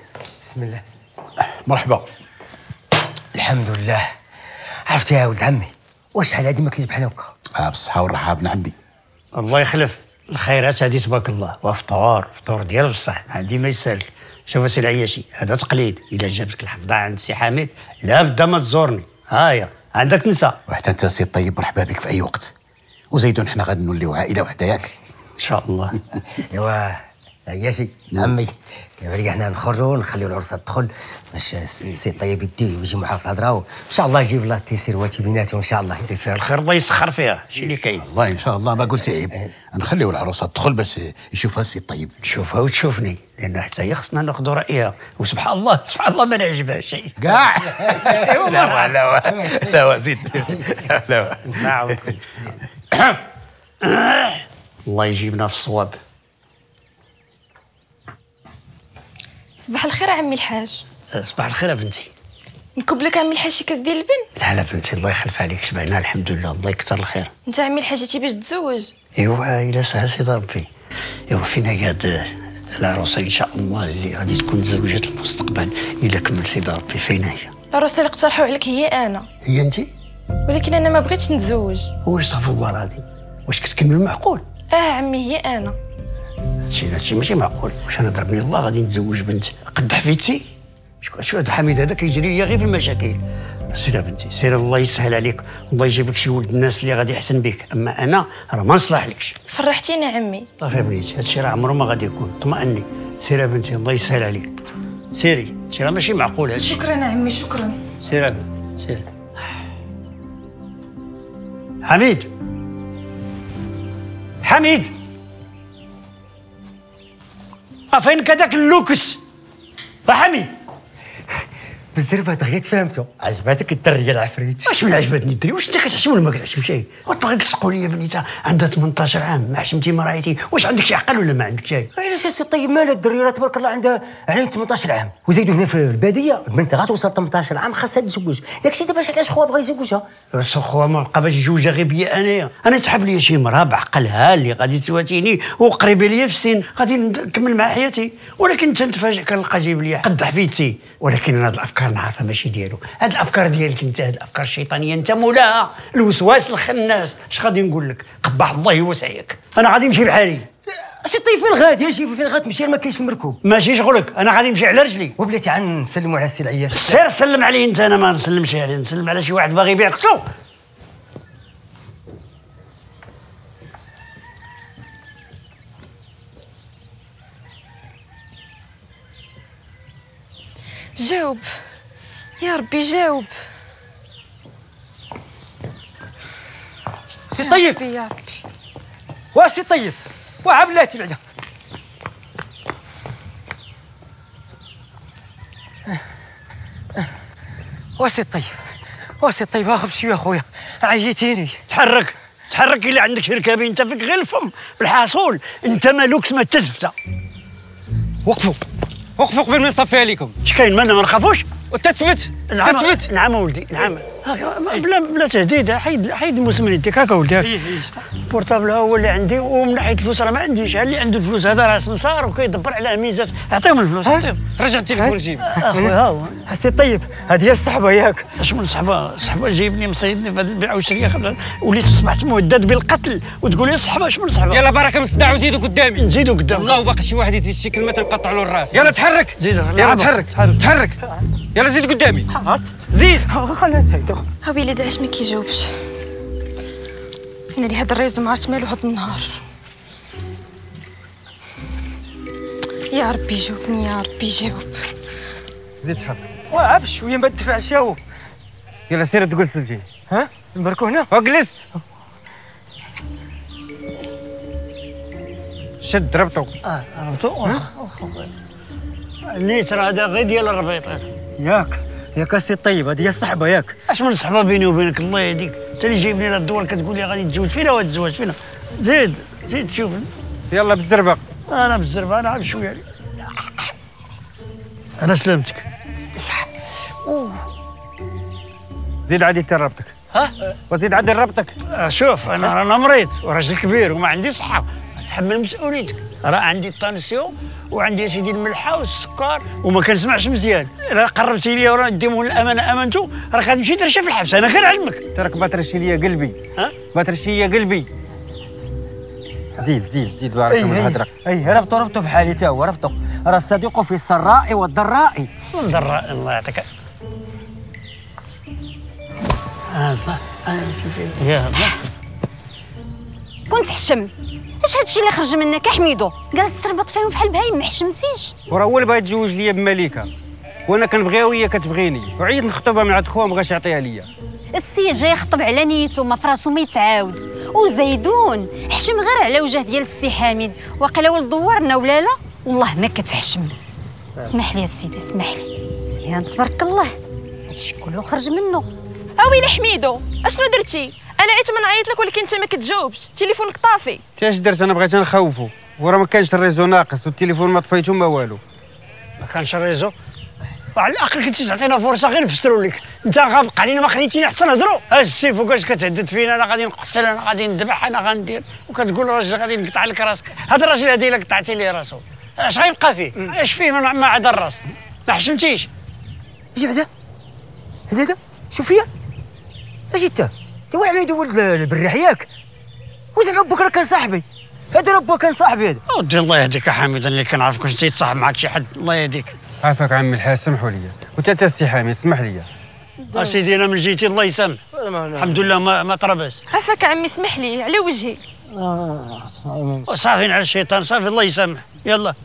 I: مرحبا.
G: الحمد لله. عرفتي يا ولد عمي واش شحال هادي ما كليت بحال هكا.
I: بالصحة والراحة ابن عمي.
E: الله يخلف الخيرات هذه تبارك الله. وفطور ديال بصح هذه ما يسالك. شوف سي العياشي هذا تقليد. الا جابتك الحفظه عند سي حميد لا بدا ما تزورني. هايا عندك تنسى.
I: وحتى انت سي طيب مرحبا بك في اي وقت. وزيدون حنا غادي نوليو عائله وحده ياك
E: ان شاء الله.
G: ايوا عياشي عمي كيف حنا نخرجوا نخليو العرسه تدخل باش سي طيب يديه ويجي معاه في الهضره وان شاء الله يجيب الله التيسير واتي بيناتهم ان شاء الله.
E: اللي فيها الخير الله يسخر فيها. شي اللي كاين.
I: والله ان شاء الله ما قلت عيب. نخليو العروسه تدخل باش يشوفها السي طيب.
E: تشوفها وتشوفني لان حتى هي خصنا ناخذوا رايها. وسبحان الله ما نعجبها شيء
I: كاع. لا زيد لا
E: نعاودكم. الله يجيبنا في الصواب.
O: صباح الخير عمي الحاج.
E: صباح الخير يا بنتي.
O: نكب لك عمي الحاج شي كاس ديال اللبن.
E: لا بنتي الله يخلف عليك شبعنا الحمد لله الله يكثر الخير.
O: انت عمي الحاج تي باش تزوج.
E: ايوا الا سهل سيدي ربي. ايوا فين هي هاد العروسه ان شاء الله اللي غادي تكون زوجة المستقبل الا كمل سيدي ربي فين هي؟
O: العروسه اللي اقترحوا عليك هي انا.
E: هي انت؟
O: ولكن انا ما بغيتش نتزوج.
E: واش استغفر الله العظيم واش كتكمل المعقول؟
O: عمي هي انا.
E: هادشي ماشي معقول. واش انا ضربني الله غادي نتزوج بنت قد حفيدتي؟
B: شو هذا حميد هذا كيجري ليا غير في المشاكل. سير بنتي سير، الله يسهل عليك، الله يجيب لك شي ولد الناس اللي غادي يحسن بك، اما انا راه ما نصلحلكش.
O: فرحتيني عمي.
B: صافي بنيتي، هادشي راه عمره ما غادي يكون، طمئني. سير يا بنتي الله يسهل عليك، سيري، هادشي راه ماشي معقول هادشي.
O: شكرا عمي شكرا.
B: سير يا سير. حميد حميد، فين كذاك اللوكس؟ حميد
E: بالزربه دغيا تفهمتو، عجباتك الدريه العفريت؟
B: اش من عجبتني الدري؟ واش انت كتحشم ولا ما كتحشمش؟ وتبغي تلصقوا لي بنيتها عندها 18 عام ما حشمتي ما رايتي، واش عندك شي عقل ولا ما عندك شي؟
E: علاش سي طيب مالها الدريه تبارك الله عندها على 18 عام، وزيدوا هنا في الباديه البنت غتوصل 18 عام خاصها تتزوج، داكشي دابا علاش خوها بغا يزوجها؟
B: بس خوها ما بقى باش يتزوجها غير بيا انايا، انا تحب لي شي مراه بعقلها اللي غادي تواتيني وقريبه ليا في السن، غادي نكمل مع حياتي، ولكن انت نتفاجئ كنلقى جايب لي قد حفيدتي، ولكن انا هاد الافكار نعرفها ماشي ديالو، هاد الافكار ديالك انت، هاد الافكار الشيطانيه انت مولاها، الوسواس الخناس، اش غادي نقول لك؟ قبح الله يوسعك، انا غادي نمشي بحالي.
E: سي طيب فين غادي؟ فين غتمشي؟ ما كاينش المركوب.
B: ماشي شغلك، انا غادي نمشي على رجلي.
E: وبلاتي عاد نسلموا على السي العياش.
B: سير سلم عليه انت، انا ما نسلمش عليه، نسلم على شي واحد باغي يبيع كتو.
O: جاوب يا ربي جاوب.
E: سي طيب
O: يا ربي
E: واسي طيب واه بلاتي بعدا. واسي طيب اخف شويه اخويا، عيتيني.
B: تحرك الا عندك شركابي، انت فيك غير الفم بالحاصول، انت مالوكس ما تزفته.
F: وقفوا قبل ما نصفي عليكم.
B: اش كاين؟ ما نخافوش
F: وتثبت.
B: نعم ولدي نعم، بلا تهديد. حيد الموسم من يديك هكا ولدي. البورطابل هو اللي عندي، ومن ناحيه الفلوس راه ما عنديش، اللي عنده الفلوس هذا راه سمسار وكيدبر على ميزات، عطيهم الفلوس عطيهم.
F: رجع التليفون جيب
B: اخويا ها هو.
E: سي طيب هذه هي الصحبه ياك؟
B: اش من صحبه جايبني مصيدني في هذه البيعه والشريه، وليت اصبحت مهدد بالقتل وتقول لي صحبه؟ اش من صحبه؟
F: يلا بركه من الصداع وزيدوا قدامي.
B: نزيدوا قدام
F: والله باقي شي واحد يزيد شي كلمه تنقطع له الراس. يلا تحرك يلا تحرك يلا زيد قدامي زيد.
O: هابيلي داعش ما كيجاوبش، انا اللي هاد الريز ما عرفت مالو هاد النهار. يا ربي جاوبني يا ربي جاوب.
F: زيد تحرك
E: واه بشويه ما تدفعش هو.
F: يلا سير تجلس الجي.
E: ها نبركو هنا.
F: اجلس شد ربطو.
B: ربطو نيت راه هذا غير ديال الربيط
E: ياك سي طيب، هذه هي الصحبه ياك.
B: اش من صحبه بيني وبينك؟ الله يهديك، انت اللي جايبني للدور كتقول لي غادي تتزوج فينا وتتزوج فينا. زيد شوف.
F: يلا بالزربه.
B: انا بالزربه انا عاد شويه انا سلامتك.
F: زيد عادي ربطك. وزيد عدل ربطك.
B: شوف انا مريض وراجل كبير وما عندي صحه، تحمل مسؤوليتك. راه عندي الطانسيون وعندي يا سيدي الملحه والسكر وما كنسمعش مزيان. الا قربتي لي وراه نديمو الامانه امانته راه غتمشي ترشى في الحبس، انا كنعلمك.
F: تراك باترشي ليا قلبي. باترشي ليا قلبي. زيد بارك من الهدره.
E: ربطوا بحالي تا هو ربطوا. راه الصديق في السراء والضراء.
B: من ضراء الله يعطيك. يا الله
P: كنت حشم. اش هادشي اللي خرج منك حميدو؟ جالس تربط فيهم بحال البهايم، ما حشمتيش.
F: وراه هو اللي بغا يتزوج ليا بمليكه، وانا كنبغيها وهي كتبغيني، وعيط نخطبها مع خوها ما بغاش يعطيها ليا.
P: السيد جاي يخطب على نيته، ما فراسو ما يتعاود. وزيدون حشم غير على وجه ديال السي حميد، واقيلا ولد دورنا ولا لا؟ والله ما كتحشم. اسمح لي سيدي اسمح لي. مزيان تبارك الله، هادشي كله خرج منه.
O: اويلي حميدو اشنو درتي؟ انا عيت ما نعيط لك ولكن انت ما كتجاوبش، تليفونك طافي.
F: انت اش درت؟ انا بغيت نخوفو، وراه ما كانش الريزو ناقص والتليفون ما طفيتو ما والو.
B: ما كانش الريزو؟ على الاقل كنتي تعطينا فرصه غير نفسروا لك، انت غابق علينا ما خليتينا حتى نهضروا. هاز السيف وكاش كتهدد فينا، انا غادي نقتل، انا غادي نذبح، انا غندير، وكتقول الراجل غادي نقطع لك راسك. هذا الراجل هذا الا قطعتي ليه راسو اش غيبقى فيه؟ اش فيه ما عدا الراس؟ ما حشمتيش.
E: اجي بعدا هذا شوف فيا اجي انت واحد ما يدول البريح ياك، وزعما بكره كان صاحبي هذا راه كان صاحبي هذا. ودي الله يهديك يا حميد، انا اللي كنعرفك كنت يتصاحب معك شي حد. الله يهديك.
F: عافاك عمي الحاج، سمحوا لي. وانت السي حامد اسمح لي.
E: اسيدي انا من جيتي الله يسامح. الحمد لله ما طرباش.
O: عافاك عمي اسمح لي على وجهي.
E: صافي على الشيطان، صافي الله يسامح. يلا.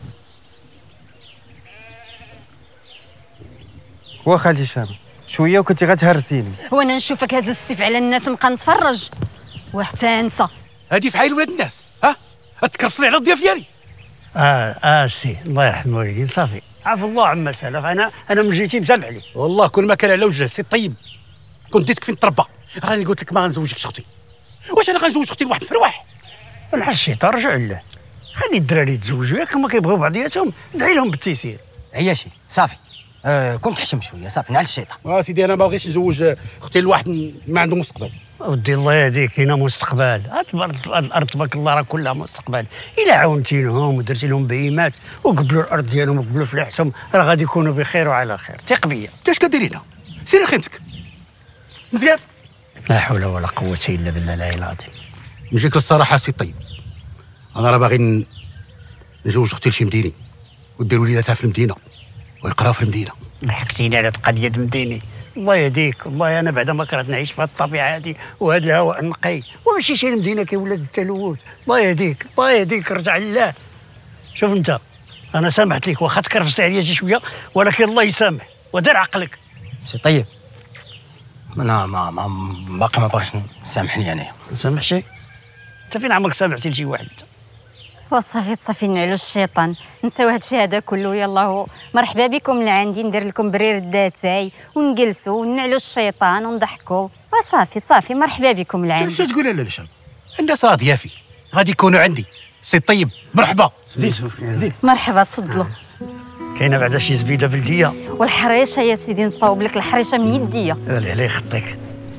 F: واخا هشام شويه وكنتي غتهرسيني.
P: وانا نشوفك هززتي على الناس ونبقى نتفرج، وحتى انت
I: هادي في عين ولاد الناس، ها تكرفص لي على الضياف ديالي.
E: سي الله يرحم والدين. صافي عفو الله عما سلف. انا من جيتي مسامح عليك.
I: والله كل ما كان على وجه سي طيب كنت ديتك فين تربى. راني قلت لك ما غنزوجكش اختي. واش انا غنزوج اختي لواحد فرواح؟
E: مع الشيطان رجع له، خلي الدراري يتزوجوا ياك هما كيبغيو بعضياتهم، ادعي لهم بالتيسير.
G: عياشي صافي كنت تحشم شويه صافي نعس الشيطان.
I: سيدي انا ما بغيتش نزوج اختي لواحد ما عنده مستقبل.
E: ودي الله يهديك كاينه مستقبل. هاد الارض تبارك الله راه كلها مستقبل. الا عاونتينهم ودرتي لهم بعيمات وقبلوا الارض ديالهم وقبلوا فلاحتهم راه غادي يكونوا بخير وعلى خير. ثق بيا.
I: انت اش كدير هنا؟ سير خيمتك مزيان.
E: لا حول ولا قوه الا بالله العلي العظيم.
I: نجيك للصراحه سي طيب، انا راه باغي نزوج اختي لشي مديني ودير وليداتها في المدينه ويقراو في المدينه.
E: ضحكتيني على قضيه المديني. الله يهديك، والله انا بعدا ما كرهت نعيش في هذه الطبيعه هذه وهذا الهواء النقي، وماشي شي المدينه كيولد التلوث. الله يهديك الله يهديك، رجع لله. شوف انت انا سامحت لك واخا تكرفصتي عليا شي شويه، ولكن الله يسامح ودار عقلك.
G: سي طيب انا باقي ما بغاش سامحني انايا.
E: ما سامحش؟ انت فين عمرك سامحتي لشي واحد انت؟
P: صافي نعلو الشيطان، نساو هادشي هذا كله. يلا مرحبا بكم لعندي، ندير لكم برير الداتاي ونجلسوا ونعلو الشيطان ونضحكوا. صافي مرحبا بكم لعندي.
I: اش تقول لا لا الناس راه ضيافي غادي يكونوا عندي. سي طيب مرحبا.
E: زيد
P: مرحبا تفضلوا.
E: كاينه بعدا شي زبيده بلديه؟
P: والحريشه يا سيدي نصاوب لك الحريشه من يديا.
E: عليه خطيك.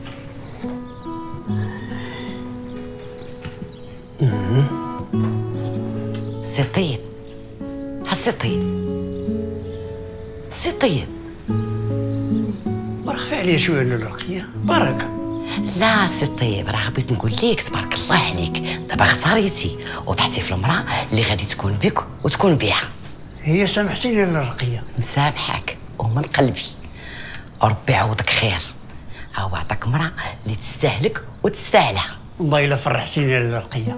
A: سي طيب سي طيب سي طيب
E: مرخفي عليا شويه الرقيه بركه.
A: لا سي طيب راه بغيت نقول لك تبارك الله عليك، دابا اختاريتي وطحتي في المراه اللي غادي تكون بك وتكون بها.
E: هي سامحتيني الرقيه؟
A: مسامحك ومن قلبي، وربي يعوضك خير. هو عطاك مراه اللي تستاهلك وتستاهلها.
E: والله الا فرحتيني الرقيه.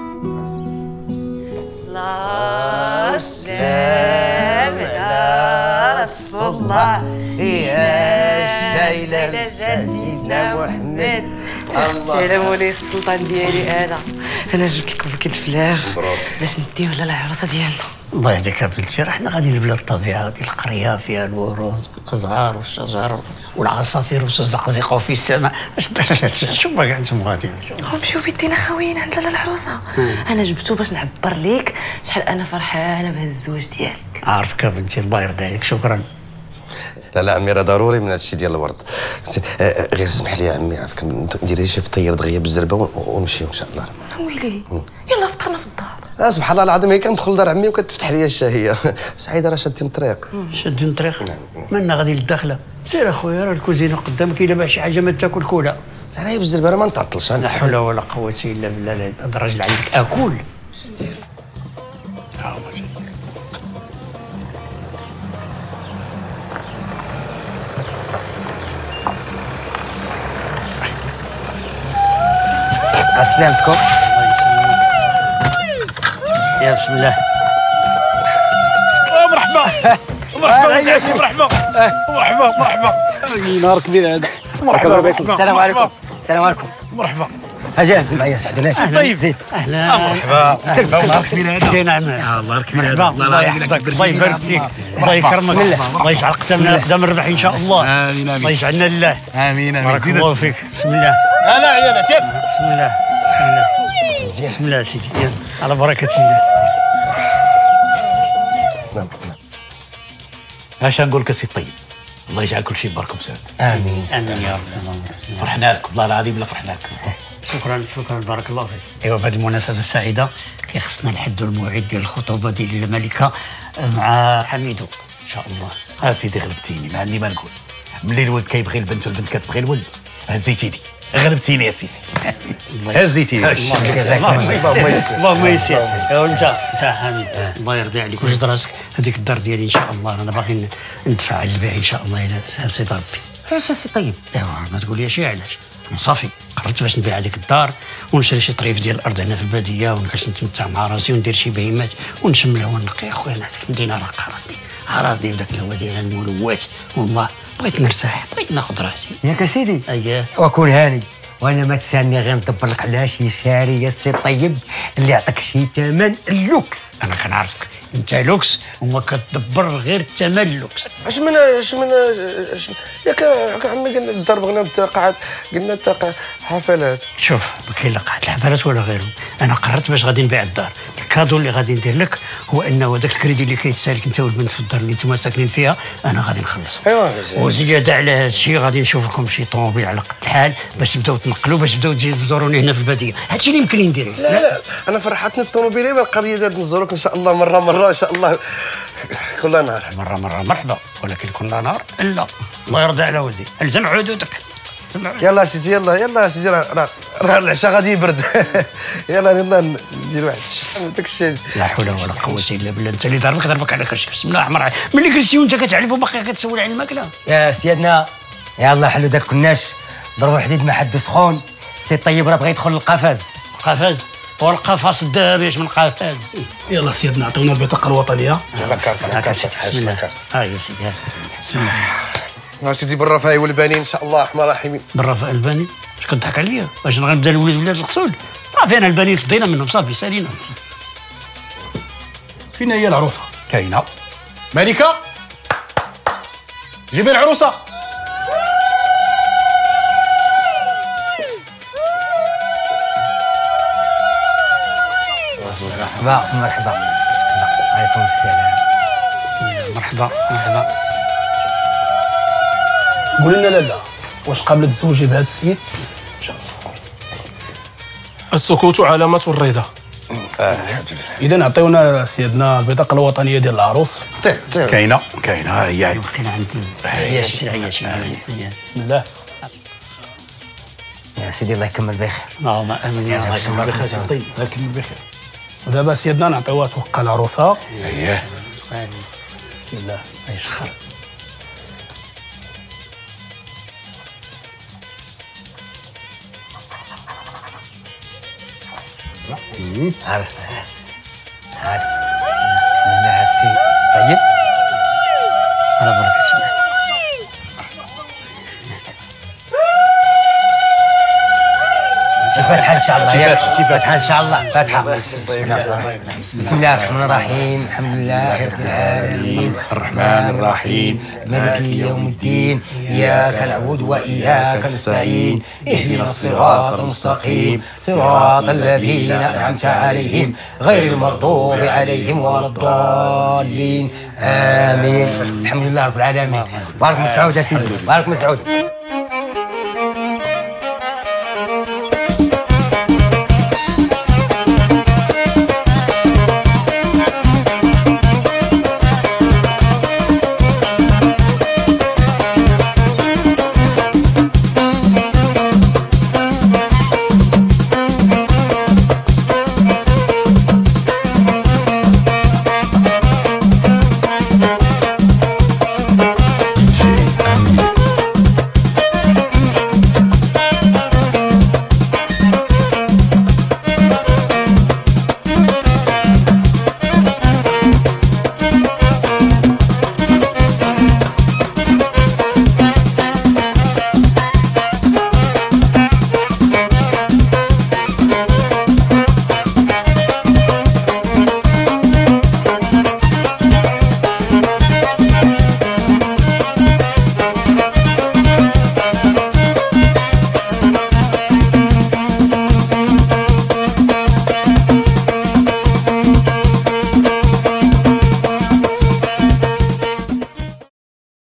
A: الله سلام على رسول الله يا جايله سيدنا محمد.
C: اختي على مولاي السلطان ديالي انا جبت لكم بكيت فلاغ باش نديوه للعروسه ديالنا.
E: الله يهديك بنتي، راه حنا غادي لبلاد الطبيعه ديال القريه فيها الورود والازهار والشجر والعصافير وتزقزقوا في السماء. شوف ما كاع انتم غاديين.
C: نمشيو بيدينا خاويين عند لاله العروسه. انا جبتو باش نعبر ليك شحال انا فرحانه بهذا الزواج ديالك.
E: عارفك بنتي الله يرضي عليك. شكرا.
D: لا عمي راه ضروري من هذا الشيء ديال الورد. غير اسمح لي يا عمي عافاك ندير شي فطير دغيا بالزربه ونمشيو ان شاء الله.
C: ويلي يلا فطرنا في الدار.
D: سبحان الله العظيم هي كندخل لدار عمي وكتفتح لي الشهيه. سعيده راه شادين الطريق.
E: شادين الطريق؟ مالنا غادي للداخله. سير اخويا راه الكوزينه قدامك، الا باع شي حاجه ما تاكل كلها.
D: لا هي بالزربه راه ما نتعطلش.
E: لا حول ولا قوه الا بالله. هذا الراجل عندك اكل.
G: سلامتكم.
E: الله يسلمك. يا بسم الله.
I: مرحبا مرحبا مرحبا. نهار كبير هذا.
G: مرحبا بكم. السلام عليكم. السلام عليكم.
I: مرحبا.
G: جاهز معايا سعد الله.
I: طيب
G: زيد.
E: اهلا
I: مرحبا.
E: نهار كبير هذا.
I: الله
E: كبير هذا. الله يحفظك الله يبارك فيك الله يكرمك الله يجعل قدامنا قدام الربح ان شاء الله.
I: امين
E: الله يجعلنا لله.
I: امين
E: بارك الله فيك. بسم الله.
I: هلا عيالات
E: بسم الله بسم الله سيدي. يلا على بركه الله.
I: اش نقول لك سي طيب، الله يجعل كل شيء بارك وسعد.
G: امين
E: امين يا رب.
I: فرحنا لك والله العظيم لا فرحنا لك.
E: شكرا بارك الله فيك. ايوا بهذه المناسبه السعيده كيخصنا نحدوا الموعد ديال الخطوبه ديال الملكه مع حميدو ان شاء الله.
I: سيدي غلبتيني، ما عندي ما نقول. ملي الولد كيبغي البنت والبنت كتبغي الولد هزيتيني. غلبتيني يا سيدي. هزيتيني.
B: اللهم يسر. وانت حميد الله يرضي عليك وجد راسك هذيك الدار ديالي ان شاء الله انا باغي ندفع البيع ان شاء الله الى سهل سيد ربي. علاش سي طيب؟ ايوا ما تقول لي علاش. صافي قررت باش نبيع هذيك الدار ونشري شي طريف ديال الارض هنا في الباديه ونجلس نتمتع مع راسي وندير شي بهيمات ونشملها ونقي. اخويا انا هذيك المدينه راه راضي بداك الهوا ديال المولوات والله بغيت نرتاح بغيت ناخذ راسي.
G: ياك سيدي؟
B: اييه
G: وكون هاني وانا ما تسالني غير ندبر لك على شي شاري يا سي طيب اللي يعطيك شي ثمن اللوكس.
B: انا كنعرفك انت لوكس وما كتدبر غير الثمن اللوكس.
D: اش من ياك عمي قلنا الدار بغينا قاعات قلنا تاع حفلات.
B: شوف ما كاين لا قاعات الحفلات ولا غيرهم. انا قررت باش غادي نبيع الدار. الكادو اللي غادي ندير لك هو انه هذاك الكريدي اللي كيتسالك انت والبنت في الدار اللي نتوما ساكنين فيها انا غادي نخلص.
D: ايوا
B: وزياده على هذا الشيء غادي نشوف لكم شي طوموبيل على قد الحال باش تبداو تنقلوا باش تبداو تجي تزوروني هنا في الباديه. هذا الشيء اللي يمكن ندير.
D: لا انا فرحتني الطوموبيل القضيه ديال نزوروك ان شاء الله مره ان شاء الله كل نهار.
B: مره مرحبا ولكن كل نهار لا. الله يرضى على ولدي الزم عدودك.
D: يلا سيدي يلا سيدي راه العشاء غادي يبرد. يلا ندير واحد داك الشيء.
B: لا حول ولا قوه الا بالله. انت اللي ضربك على كرشك. بسم الله الرحمن الرحيم. ملي جلستي وانت كتعلف وباقي كتسول على الماكله.
G: يا سيادنا يلا حلو داك الكناش ضربوا حديد مع حد سخون. سي طيب راه بغى يدخل القفاز.
B: قفاز والقفص الذهبي اش من قفاز.
I: يلا سيدنا عطيونا البطاقه الوطنيه.
D: يلا كارت
B: بسم الله. ها يا سيدي بسم الله.
D: سيدي بالرفاهي والبنين ان شاء الله الرحمن الرحيم.
B: بالرفاهي البنين اش كتضحك عليا باش غنبدا الولاد ولاد الغسول. صافي انا البنين فضينا منهم صافي سالينا.
I: فين هي العروسه؟
B: كاينه.
I: مالكه جيبي العروسه.
G: مرحبا عليكم السلام.
B: مرحبا.
I: قول لنا لالا واش قابله تزوجي بهذا السيد؟ السكوت علامة الرضا. اذا عطيونا سيدنا البطاقه الوطنيه ديال العروس. كاينه ها هي.
B: وقيله عندي. عياشي
I: بسم الله.
G: يا سيدي الله يكمل بخير.
B: اللهم امين يا رب.
I: يكمل بخير سيدي الله يكمل بخير. ودابا سيدنا نعطيوها توقع العروسه. اييه
B: بسم الله يسخر.
G: عارف بسم الله على السيد طيب
B: على بركة الله.
G: فاتحه ان شاء الله. فاتحه ان شاء الله. فاتحه. بسم الله الرحمن الرحيم. الحمد لله رب العالمين
I: الرحمن الرحيم
G: مالك يوم الدين. اياك نعبد واياك نستعين. اهدنا الصراط المستقيم صراط الذين انعمت عليهم غير المغضوب عليهم ولا الضالين. امين. الحمد لله رب العالمين. بارك مسعود يا سيدي. بارك مسعود.